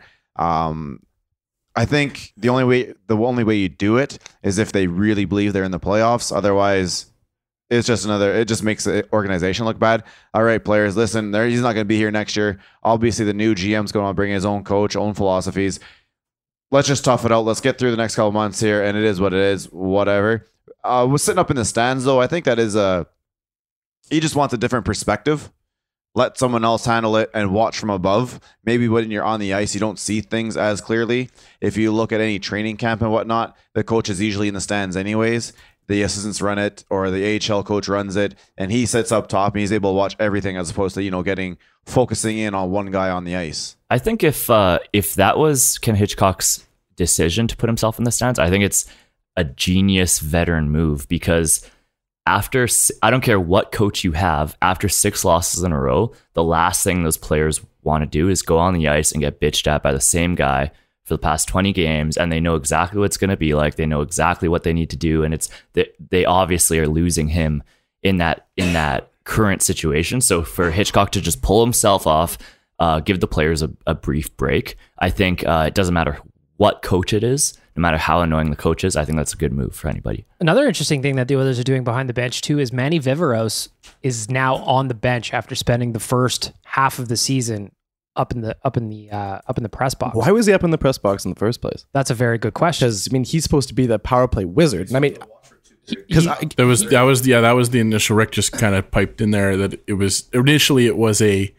I think the only way you do it is if they really believe they're in the playoffs. Otherwise, it just makes the organization look bad. All right, players, listen, he's not going to be here next year. Obviously, the new GM's going to bring his own coach, own philosophies. Let's just tough it out. Let's get through the next couple months here, and it is what it is. Whatever. Was sitting up in the stands though. I think that is he just wants a different perspective. Let someone else handle it and watch from above. Maybe when you're on the ice, you don't see things as clearly. If you look at any training camp and whatnot, the coach is usually in the stands anyways. The assistants run it, or the AHL coach runs it, and he sits up top and he's able to watch everything as opposed to focusing in on one guy on the ice. I think if that was Ken Hitchcock's decision to put himself in the stands, I think it's a genius veteran move, because after, I don't care what coach you have, after 6 losses in a row, the last thing those players want to do is go on the ice and get bitched at by the same guy for the past 20 games, and they know exactly what it's going to be like. They know exactly what they need to do, and they obviously are losing him in that current situation. So for Hitchcock to just pull himself off, give the players a brief break, I think it doesn't matter what coach it is, no matter how annoying the coach is. I think that's a good move for anybody. Another interesting thing that the Oilers are doing behind the bench too is Manny Viveros is now on the bench after spending the first half of the season up in the press box. Why was he up in the press box in the first place? That's a very good question. Because he's supposed to be the power play wizard. And I mean, because that was the initial. Rick just kind of piped in there that it was a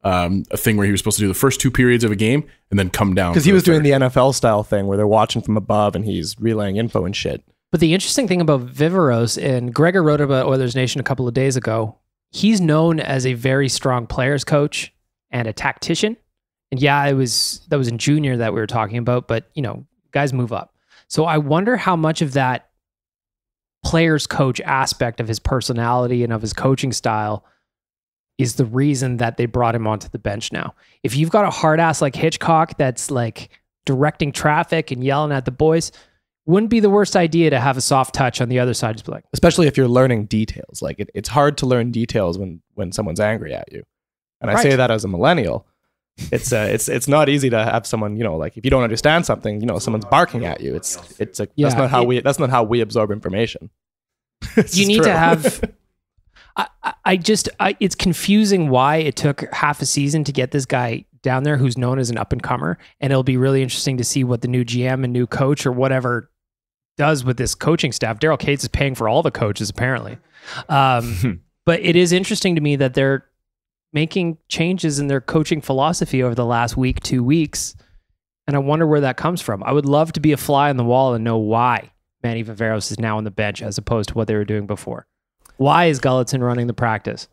a thing where he was supposed to do the first 2 periods of a game and then come down. Because he was doing the NFL style thing where they're watching from above and he's relaying info and shit. But the interesting thing about Viveros, and Gregor wrote about Oilers Nation a couple of days ago, he's known as a very strong players coach and a tactician. And yeah, that was in junior that we were talking about, but guys move up. So I wonder how much of that players coach aspect of his personality and of his coaching style is the reason that they brought him onto the bench now. If you've got a hard ass like Hitchcock that's like directing traffic and yelling at the boys, wouldn't be the worst idea to have a soft touch on the other side. Just be like, especially if you're learning details. Like it's hard to learn details when someone's angry at you. And I say that as a millennial. It's not easy to have someone, like if you don't understand something, someone's barking at you. It's like that's not how we absorb information. You need to have it's confusing why it took half a season to get this guy down there who's known as an up and comer, and it'll be really interesting to see what the new GM and new coach or whatever does with this coaching staff. Daryl Cates is paying for all the coaches apparently. But it is interesting to me that they're making changes in their coaching philosophy over the last week, 2 weeks. And I wonder where that comes from. I would love to be a fly on the wall and know why Manny Viveros is now on the bench as opposed to what they were doing before. Why is Gulutzan running the practice?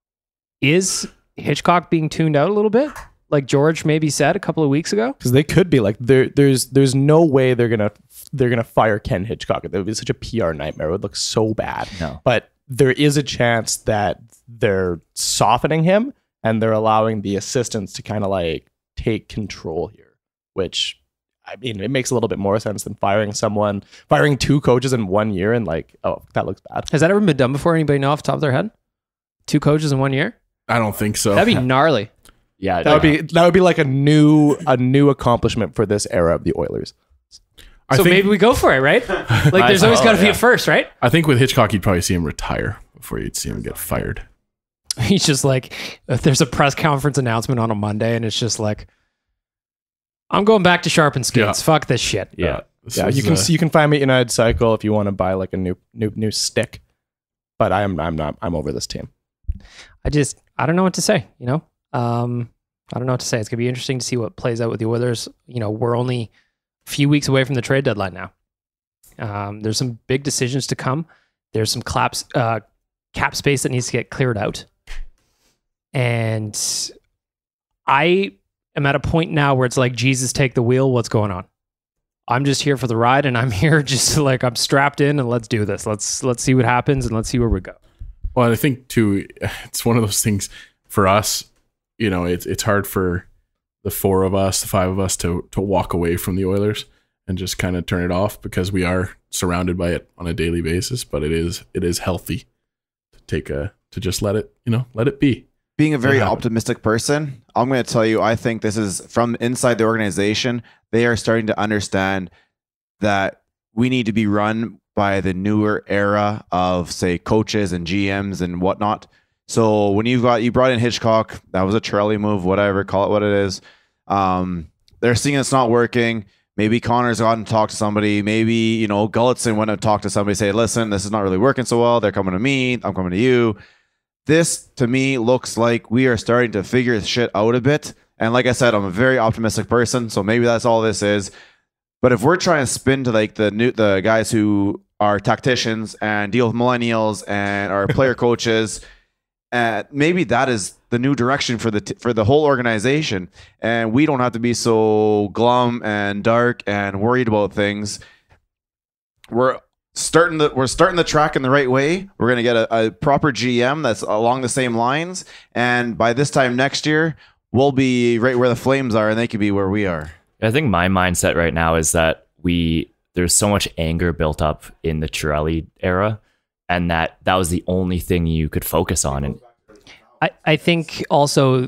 Is Hitchcock being tuned out a little bit? Like George maybe said a couple of weeks ago? Because they could be like, there's no way they're gonna fire Ken Hitchcock. That would be such a PR nightmare. It would look so bad. No. But there is a chance that they're softening him and they're allowing the assistants to kind of like take control here, which I mean, it makes a little bit more sense than firing 2 coaches in 1 year and like, oh, that looks bad. Has that ever been done before? Anybody know off the top of their head? 2 coaches in 1 year? I don't think so. That'd be gnarly. Yeah, that would be like a new accomplishment for this era of the Oilers. So maybe we go for it, right? Like there's always got to be a first, right? I think with Hitchcock, you'd probably see him retire before you'd see him get fired. He's just like, if there's a press conference announcement on a Monday and it's just like, I'm going back to sharpen skates. Yeah. Fuck this shit. Yeah. You can find me at United Cycle if you want to buy like a new stick. But I'm over this team. I don't know what to say, I don't know what to say. It's going to be interesting to see what plays out with the Oilers. We're only a few weeks away from the trade deadline now. There's some big decisions to come. There's some cap space that needs to get cleared out. And I am at a point now where it's like, Jesus, take the wheel. What's going on? I'm just here for the ride, and I'm here just like I'm strapped in, and let's do this. Let's see what happens, and let's see where we go. Well, I think too, it's one of those things for us. It's hard for the 5 of us to walk away from the Oilers and just kind of turn it off because we are surrounded by it on a daily basis. But it is healthy to just let it be. Being a very optimistic person, I'm going to tell you, I think this is from inside the organization. They are starting to understand that we need to be run by the newer era of, say, coaches and GMs and whatnot. So when you brought in Hitchcock, that was a trolley move, whatever, call it what it is. They're seeing it's not working. Maybe Connor's gone and talked to somebody. Maybe, Gulutzan went and talked to somebody, say, listen, this is not really working so well. They're coming to me. I'm coming to you. This, to me, looks like we are starting to figure shit out a bit. And like I said, I'm a very optimistic person, so maybe that's all this is. But if we're trying to spin to like the guys who are tacticians and deal with millennials and are player coaches, maybe that is the new direction for the whole organization. And we don't have to be so glum and dark and worried about things. We're starting the track in the right way. We're going to get a proper GM that's along the same lines. And by this time next year, we'll be right where the Flames are and they could be where we are. I think my mindset right now is that there's so much anger built up in the Chiarelli era, and that was the only thing you could focus on. And I think also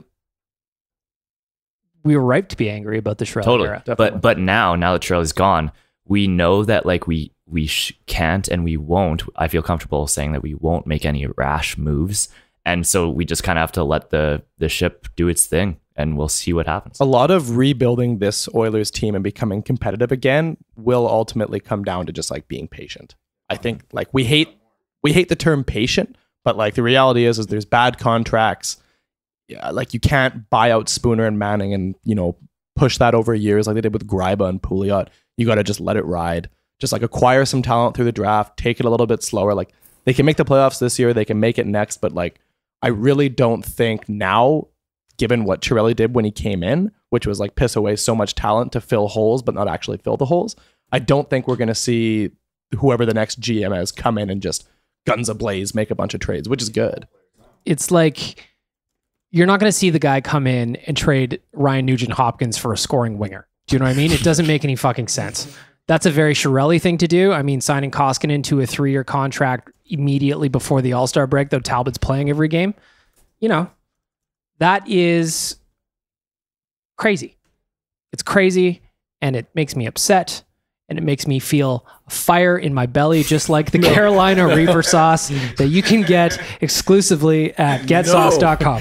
we were ripe to be angry about the Chiarelli era. But now that Chiarelli's gone, we know that like we can't and we won't. I feel comfortable saying that we won't make any rash moves, and so we just kind of have to let the ship do its thing, and we'll see what happens. A lot of rebuilding this Oilers team and becoming competitive again will ultimately come down to just like being patient. I think like we hate the term patient, but like the reality is there's bad contracts yeah, like you can't buy out Spooner and Manning and, you know, push that over years like they did with Greiba and Pouliot. You got to just let it ride. Just like acquire some talent through the draft, take it a little bit slower. Like they can make the playoffs this year, they can make it next, but like I really don't think now, given what Chiarelli did when he came in, which was like piss away so much talent to fill holes but not actually fill the holes, I don't think we're going to see whoever the next GM is come in and just guns ablaze, make a bunch of trades, which is good. It's like you're not going to see the guy come in and trade Ryan Nugent-Hopkins for a scoring winger. Do you know what I mean? It doesn't make any fucking sense. That's a very Chiarelli thing to do. I mean, signing Koskinen to a 3-year contract immediately before the All-Star break, though Talbot's playing every game. You know, that is crazy. It's crazy, and it makes me upset, and it makes me feel a fire in my belly, just like the Carolina Reaper sauce that you can get exclusively at getsauce.com.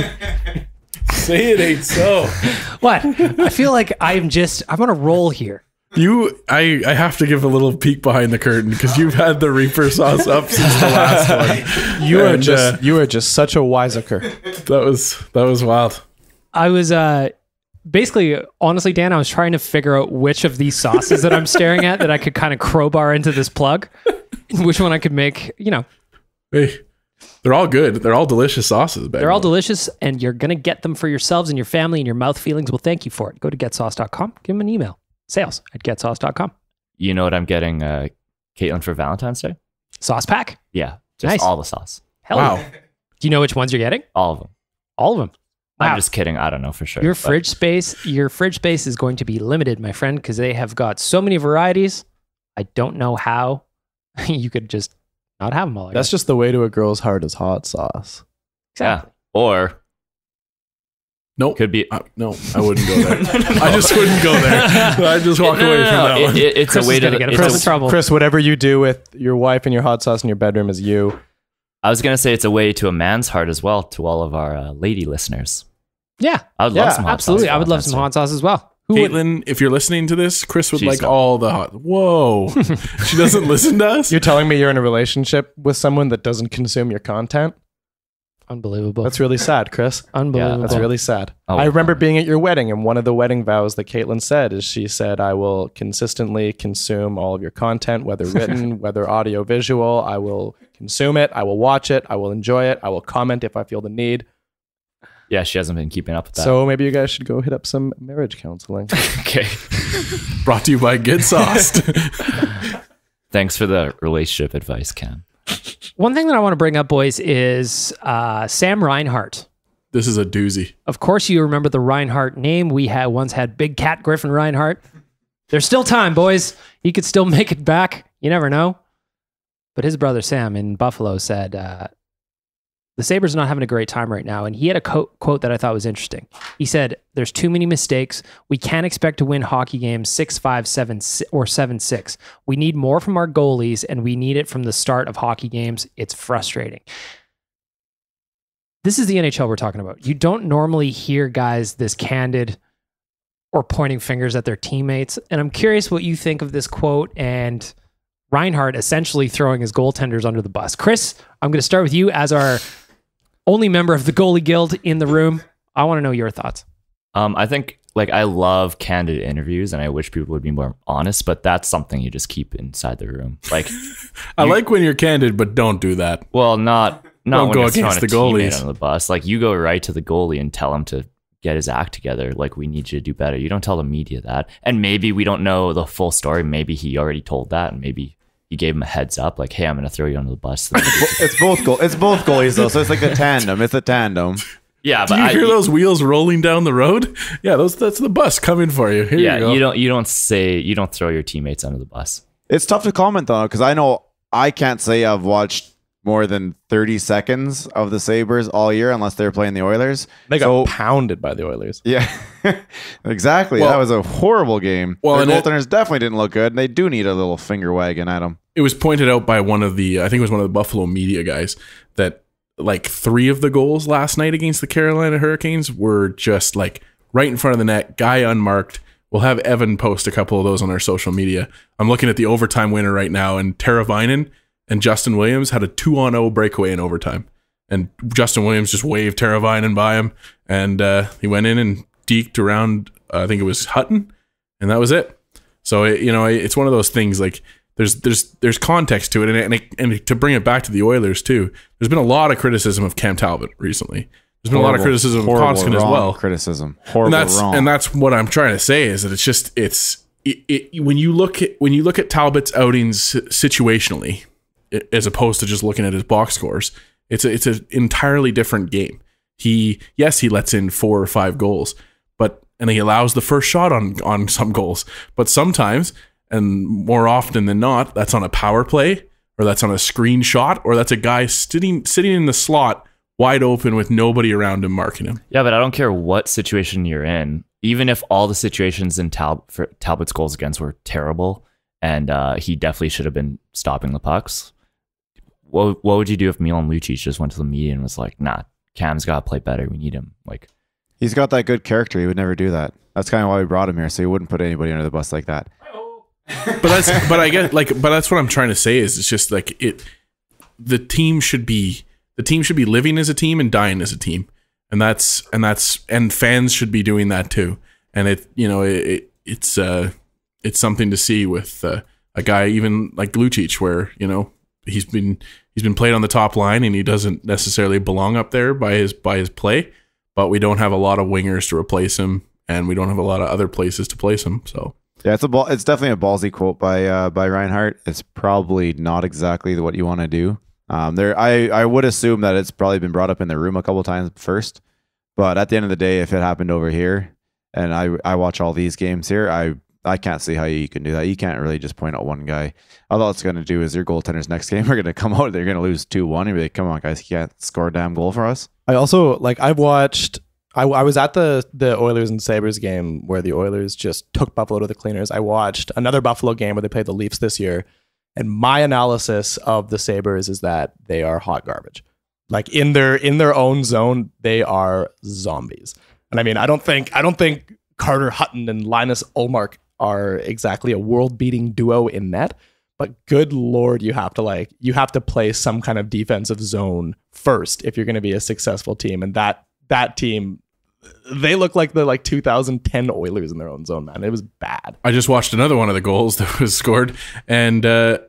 Say it ain't so. What? I feel like I'm on a roll here. I have to give a little peek behind the curtain because you've had the Reaper sauce up since the last one. You are just such a wiseacre. That was wild. I was basically, honestly, Dan, I was trying to figure out which of these sauces that I'm staring at that I could kind of crowbar into this plug, which one I could make, you know. Hey, they're all good. They're all delicious sauces. They're all delicious, and you're going to get them for yourselves and your family, and your mouth feelings will thank you for it. Go to getsauce.com, give them an email. sales@getsauce.com. You know what I'm getting Caitlin for Valentine's Day? Sauce pack? Yeah, just Nice. all the sauce. Hell Wow. yeah. Do you know which ones you're getting? All of them. All of them. Wow. I'm just kidding. I don't know for sure. Your but fridge space is going to be limited, my friend, because they have got so many varieties. I don't know how you could just not have them all. That's just the way to a girl's heart is hot sauce. exactly. Yeah. Or Nope. could be. No, I wouldn't go there. I just wouldn't go there. I just walk away from that one. It's Chris a way is to gonna get it's in a- trouble. Chris, whatever you do with your wife and your hot sauce in your bedroom is you. I was gonna say it's a way to a man's heart as well to all of our lady listeners. Yeah, I would love some hot absolutely. sauce. I would love some hot sauce as well. Who would? Caitlin, if you're listening to this, Chris would She's like not. all the hot. Whoa. She doesn't listen to us? You're telling me you're in a relationship with someone that doesn't consume your content? Unbelievable. That's really sad, Chris. Unbelievable. That's really sad. Oh, I remember being at your wedding, and one of the wedding vows that Caitlin said is she said, I will consistently consume all of your content, whether written, whether audio, visual. I will consume it. I will watch it. I will enjoy it. I will comment if I feel the need. Yeah, she hasn't been keeping up with that. So maybe you guys should go hit up some marriage counseling. Okay. Brought to you by Get Sauced. Thanks for the relationship advice, Cam. One thing that I want to bring up, boys, is Sam Reinhart. This is a doozy. Of course, you remember the Reinhart name. We had once had Big Cat Griffin Reinhart. There's still time, boys. He could still make it back. You never know. But his brother Sam in Buffalo said, the Sabres are not having a great time right now. And he had a quote that I thought was interesting. He said, there's too many mistakes. We can't expect to win hockey games 6-5, 7 or 7-6. We need more from our goalies, and we need it from the start of hockey games. It's frustrating. This is the NHL we're talking about. You don't normally hear guys this candid or pointing fingers at their teammates. And I'm curious what you think of this quote and Reinhart essentially throwing his goaltenders under the bus. Chris, I'm going to start with you as our only member of the goalie guild in the room. I want to know your thoughts. I think I love candid interviews, and I wish people would be more honest. But that's something you just keep inside the room. I like when you're candid, but don't do that. Well, not Don't when go you're against throwing the a teammate goalies. under the bus. You go right to the goalie and tell him to get his act together. We need you to do better. You don't tell the media that. And maybe we don't know the full story. Maybe he already told that, and maybe he gave him a heads up, hey, I'm going to throw you under the bus. It's both goalies though, so it's like a tandem. It's a tandem. Yeah, Do but you hear those wheels rolling down the road? Yeah, that's the bus coming for you. Here you go. you don't throw your teammates under the bus. It's tough to comment on because I know I can't say I've watched more than 30 seconds of the Sabres all year unless they're playing the Oilers. They got pounded by the Oilers. Yeah, exactly. Well- that was a horrible game. Well, Their and goaltenders definitely didn't look good, and they do need a little finger wagging at them. It was pointed out by one of the, I think it was one of the Buffalo media guys, that 3 of the goals last night against the Carolina Hurricanes were just right in front of the net, guy unmarked. We'll have Evan post a couple of those on our social media. I'm looking at the overtime winner right now, and Teravainen and Justin Williams had a 2-on-0 breakaway in overtime. and Justin Williams just waved Teravainen by him, and he went in and deked around. I think it was Hutton, and that was it. So it's one of those things like there's context to it, and to bring it back to the Oilers too. There's been a lot of criticism of Cam Talbot recently. There's been a lot of criticism of Koskinen as well. Criticism, and that's what I'm trying to say is that when you look at Talbot's outings situationally, as opposed to just looking at his box scores, it's an entirely different game. He lets in 4 or 5 goals, and he allows the first shot on some goals, but sometimes, and more often than not, that's on a power play, or that's on a screenshot, or that's a guy sitting in the slot wide open with nobody around him marking him. Yeah, but I don't care what situation you're in. Even if all the situations in for Talbot's goals against were terrible, and he definitely should have been stopping the pucks, what would you do if Milan Lucic just went to the media and was like, nah, Cam's got to play better. We need him. Like, he's got that good character. He would never do that. That's kind of why we brought him here, so he wouldn't put anybody under the bus like that. But that's what I'm trying to say is it's just like the team should be living as a team and dying as a team, and fans should be doing that too. And it's something to see with a guy even like Lucic, where he's been played on the top line and he doesn't necessarily belong up there by his play, but we don't have a lot of wingers to replace him, and we don't have a lot of other places to place him. So. Yeah, it's definitely a ballsy quote by Reinhardt. It's probably not exactly what you want to do. I would assume that it's probably been brought up in the room a couple times first, but at the end of the day, if it happened over here, and I watch all these games here, I can't see how you can do that. You can't really just point out one guy. All it's going to do is your goaltenders next game are going to come out, they're going to lose 2-1, and be like, come on guys, you can't score a damn goal for us. I also I was at the Oilers and Sabres game where the Oilers just took Buffalo to the cleaners. I watched another Buffalo game where they played the Leafs this year, and my analysis of the Sabres is that they are hot garbage. Like in their own zone, they are zombies. And I mean, I don't think Carter Hutton and Linus Ullmark are exactly a world-beating duo in net, but good Lord, you have to play some kind of defensive zone first if you're going to be a successful team. And that team, they look like the 2010 Oilers in their own zone, man. It was bad. I just watched another one of the goals that was scored, and the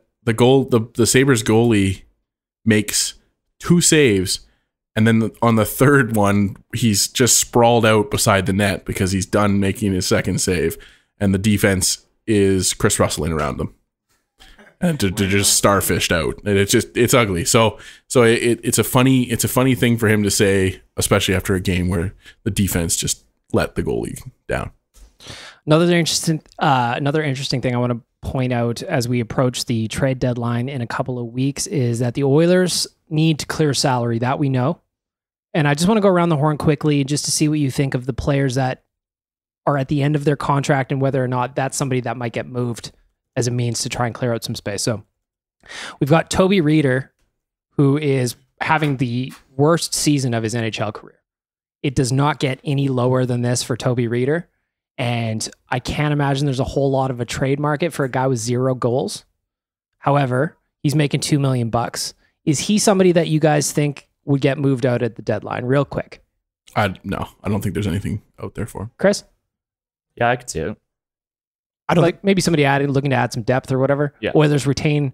Sabres goalie makes 2 saves, and then on the third one, he's just sprawled out beside the net because he's done making his second save, and the defense is Chris Russelling around them, and to just starfished out, and it's ugly. So it's a funny thing for him to say, especially after a game where the defense just let the goalie down. Another interesting thing I want to point out as we approach the trade deadline in a couple of weeks is that the Oilers need to clear salary, that we know. And I just want to go around the horn quickly just to see what you think of the players that are at the end of their contract and whether or not that's somebody that might get moved as a means to try and clear out some space. So we've got Toby Reeder, who is having the worst season of his NHL career. It does not get any lower than this for Toby Reeder. And I can't imagine there's a whole lot of a trade market for a guy with 0 goals. However, he's making $2 million. Is he somebody that you guys think would get moved out at the deadline real quick? No, I don't think there's anything out there for him. Chris? Yeah, I could see it. I don't like maybe somebody looking to add some depth or whatever. Yeah. Oilers retain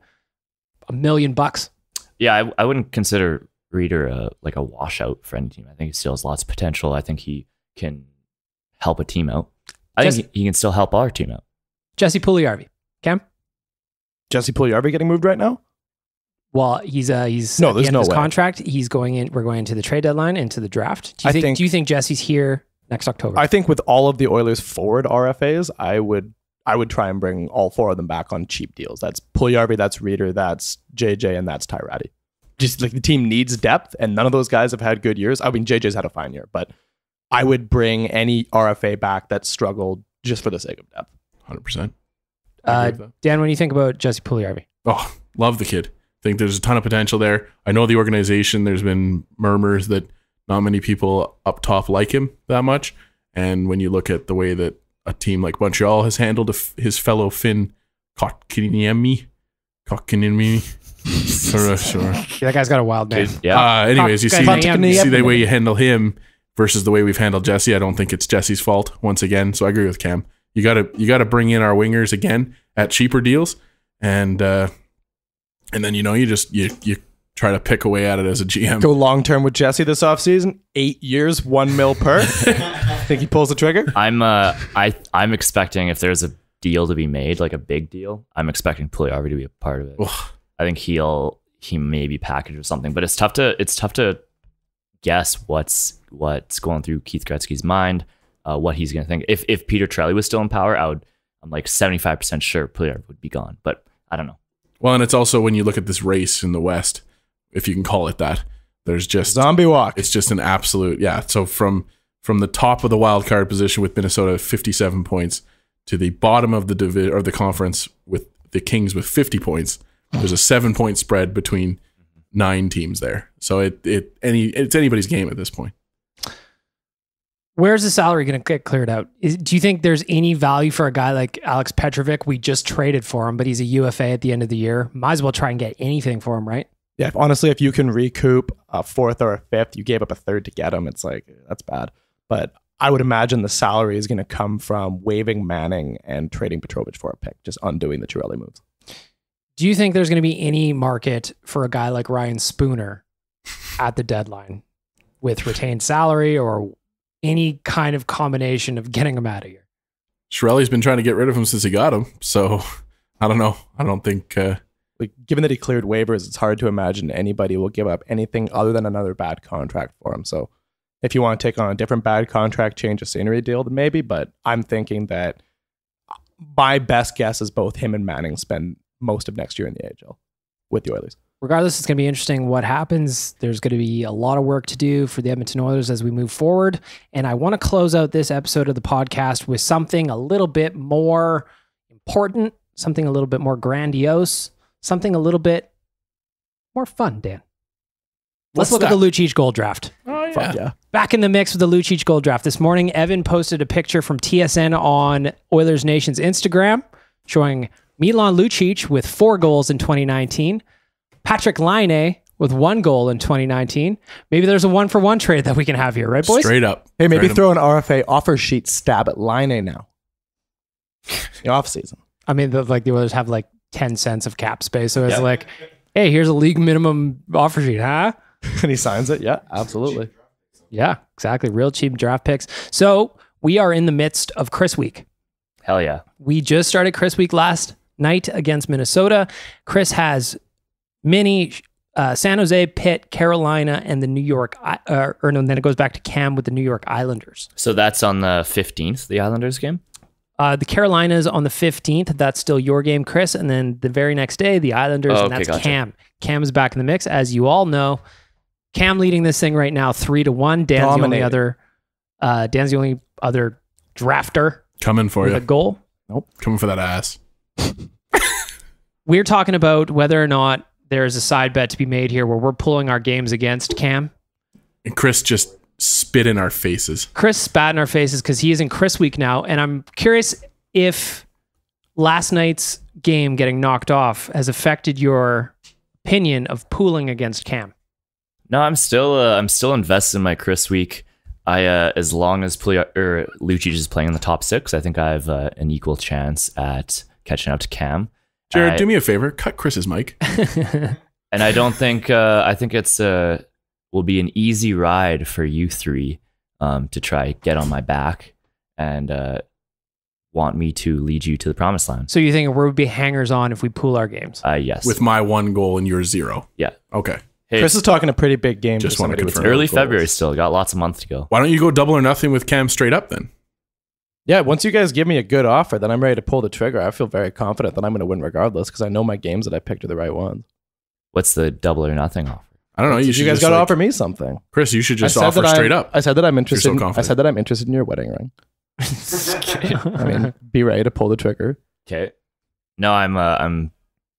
$1 million. Yeah, I wouldn't consider Reeder a washout for any team. I think he still has lots of potential. I think he can help a team out. I think he can still help our team out. Jesse Puljujarvi. Cam? Jesse Puljujarvi getting moved right now? Well, he's no, at there's the end of no his way. contract. We're going into the trade deadline, into the draft. Do you think Jesse's here next October? I think with all of the Oilers forward RFAs, I would try and bring all 4 of them back on cheap deals. That's Puljujarvi, that's Reeder, that's JJ, and that's Tyrati. Just like the team needs depth, and none of those guys have had good years. I mean, JJ's had a fine year, but I would bring any RFA back that struggled just for the sake of depth. 100%. Dan, what do you think about Jesse Puljujarvi? Oh, love the kid. Think there's a ton of potential there. I know the organization, there's been murmurs that not many people up top like him that much. And when you look at the way that a team like Montreal has handled his fellow Finn Kotkaniemi, For sure. That guy's got a wild name. Yeah. Anyways, you see Gorddamn. the way you handle him versus the way we've handled Jesse. I don't think it's Jesse's fault once again. So I agree with Cam. You gotta bring in our wingers again at cheaper deals, and then you try to pick away at it as a GM. Go long term with Jesse this offseason. 8 years, $1 million per. Think he pulls the trigger? I'm expecting if there's a deal to be made, like a big deal, I'm expecting Puljujarvi to be a part of it. I think he may be packaged with something, but it's tough to guess what's going through Keith Gretzky's mind, what he's going to think. If Peter Chiarelli was still in power, I'm like 75% sure Puljujarvi would be gone, but I don't know. Well, and it's also when you look at this race in the West, if you can call it that, there's just zombie walk. It's just an absolute, yeah. So from the top of the wild card position with Minnesota 57 points to the bottom of the division or the conference with the Kings with 50 points, there's a 7-point spread between 9 teams there. So it's anybody's game at this point. Where's the salary going to get cleared out? Do you think there's any value for a guy like Alex Petrovic? We just traded for him, but he's a UFA at the end of the year. Might as well try and get anything for him, right? Yeah, honestly, if you can recoup a 4th or a 5th, you gave up a 3rd to get him. It's like, that's bad. But I would imagine the salary is going to come from waiving Manning and trading Petrovic for a pick, just undoing the Chiarelli moves. Do you think there's going to be any market for a guy like Ryan Spooner at the deadline with retained salary or any kind of combination of getting him out of here? Chiarelli's been trying to get rid of him since he got him. So I don't know. I don't think... given that he cleared waivers, it's hard to imagine anybody will give up anything other than another bad contract for him. So if you want to take on a different bad contract, change of scenery deal, then maybe. But I'm thinking that my best guess is both him and Manning spend most of next year in the AHL with the Oilers. Regardless, it's going to be interesting what happens. There's going to be a lot of work to do for the Edmonton Oilers as we move forward. And I want to close out this episode of the podcast with something a little bit more important, something a little bit more grandiose, something a little bit more fun, Dan. Let's look at the Lucic gold draft. Oh, yeah. Fuck yeah. Back in the mix with the Lucic gold draft. This morning, Evan posted a picture from TSN on Oilers Nation's Instagram showing Milan Lucic with 4 goals in 2019. Patrick Laine with 1 goal in 2019. Maybe there's a 1-for-1 trade that we can have here, right, boys? Straight up. Hey, maybe throw an RFA offer sheet stab at Laine now. The off season. I mean, the Oilers have like 10 cents of cap space. So it's like, hey, here's a league minimum offer sheet, huh? And he signs it. Yeah, absolutely. Yeah, exactly. Real cheap draft picks. So we are in the midst of Chris Week. Hell yeah. We just started Chris Week last night against Minnesota. Chris has many San Jose, Pitt, Carolina, and the New York, then it goes back to Cam with the New York Islanders. So that's on the 15th, the Islanders game? The Carolinas on the 15th. That's still your game, Chris. And then the very next day, the Islanders, and that's gotcha. Cam. Cam is back in the mix. As you all know, Cam leading this thing right now 3-1. Dan's the only other drafter. Coming for with you. A goal. Nope. Coming for that ass. We're talking about whether or not there's a side bet to be made here where we're pulling our games against Cam. And Chris just spit in our faces. Chris spat in our faces because he is in Chris Week now. And I'm curious if last night's game getting knocked off has affected your opinion of pooling against Cam. No, I'm still invested in my Chris Week. As long as Lucic is playing in the top 6, I think I have an equal chance at catching up to Cam. Jared, do me a favor. Cut Chris's mic. And I don't think... I think it's will be an easy ride for you 3 to try get on my back and want me to lead you to the promised land. So you think we would be hangers on if we pool our games? Yes. With my 1 goal and your 0. Yeah. Okay. Hey, Chris is talking a pretty big game. Just want to confirm. Early February still. Got lots of months to go. Why don't you go double or nothing with Cam straight up then? Yeah, once you guys give me a good offer, then I'm ready to pull the trigger. I feel very confident that I'm going to win regardless because I know my games that I picked are the right ones. What's the double or nothing offer? I don't know. You guys got to offer me something. Chris, you should just offer straight up. I said that I'm interested. So I said that I'm interested in your wedding ring. I mean, be ready to pull the trigger. Okay. No, I'm.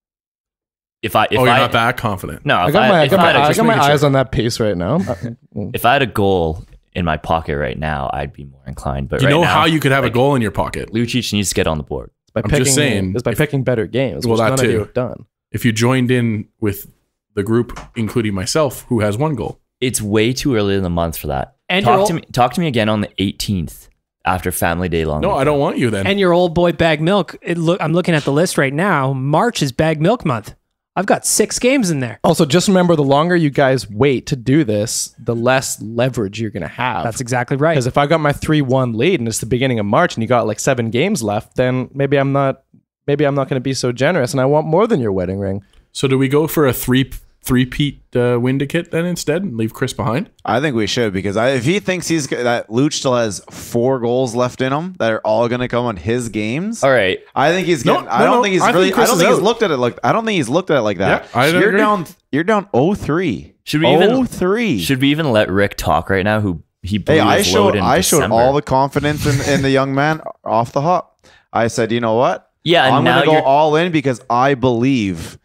If you're not that confident. No, I got my eyes on that piece right now. If I had a goal in my pocket right now, I'd be more inclined. But you know how you could have a goal in your pocket? Lucic needs to get on the board. I'm just saying. It's by picking better games. Well, which that none too. of you have done. if you joined in with the group, including myself, who has 1 goal. It's way too early in the month for that. And Talk to me again on the 18th after Family Day long. No, I don't want you then. And your old boy Bag Milk. I'm looking at the list right now. March is Bag Milk month. I've got 6 games in there. Also, just remember, the longer you guys wait to do this, the less leverage you're going to have. That's exactly right. Because if I got my 3-1 lead and it's the beginning of March and you got like 7 games left, then maybe I'm not going to be so generous and I want more than your wedding ring. So do we go for a three-peat Windicate then instead and leave Chris behind? I think we should, because if he thinks that Luch still has 4 goals left in him that are all going to come on his games. All right. I think he's getting, I don't think he's looked at it like that. Yeah, you're down 0-3. Should we even let Rick talk right now, who he blew his load in I showed December? all the confidence in the young man off the hop. I said, you know what? Yeah, and I'm now going to go all in because I believe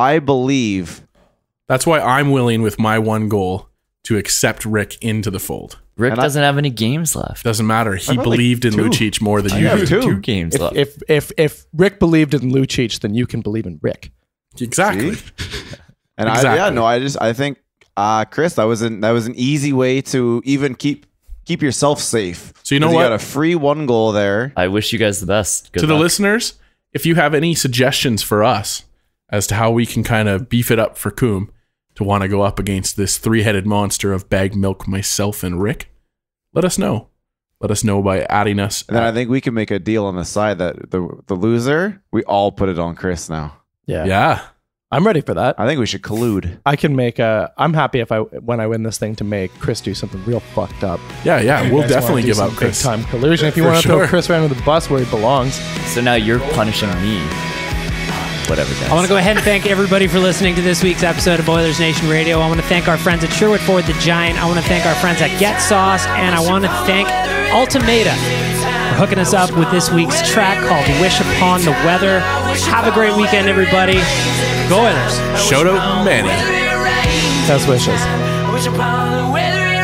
That's why I'm willing with my 1 goal to accept Rick into the fold. Rick doesn't have any games left. Doesn't matter. He believed in Lucic more than you do. 2 games left. If Rick believed in Lucic, then you can believe in Rick. Exactly. And exactly. I think Chris, that was an easy way to even keep yourself safe. So you know what? You got a free 1 goal there. I wish you guys the best. Good to luck. the listeners, if you have any suggestions for us as to how we can kind of beef it up for Cooom to want to go up against this 3-headed monster of Bag Milk, myself, and Rick, let us know. Let us know by adding us. And then I think we can make a deal on the side that the loser, we all put it on Chris now. Yeah. I'm ready for that. I think we should collude. I can make I'm happy when I win this thing to make Chris do something real fucked up. Yeah. We'll definitely give out big Chris. time collusion. If you want to throw Chris right under the bus where he belongs. So now you're punishing me. Whatever, guys. I want to go ahead and thank everybody for listening to this week's episode of Oilersnation Radio. I want to thank our friends at Sherwood Ford the Giant. I want to thank our friends at Get Sauce. And I want to thank Ultimata for hooking us up with this week's track called Wish Upon the Weather. Have a great weekend, everybody. Go Oilers. Shout out Manny. Best wishes. Wish upon the weather.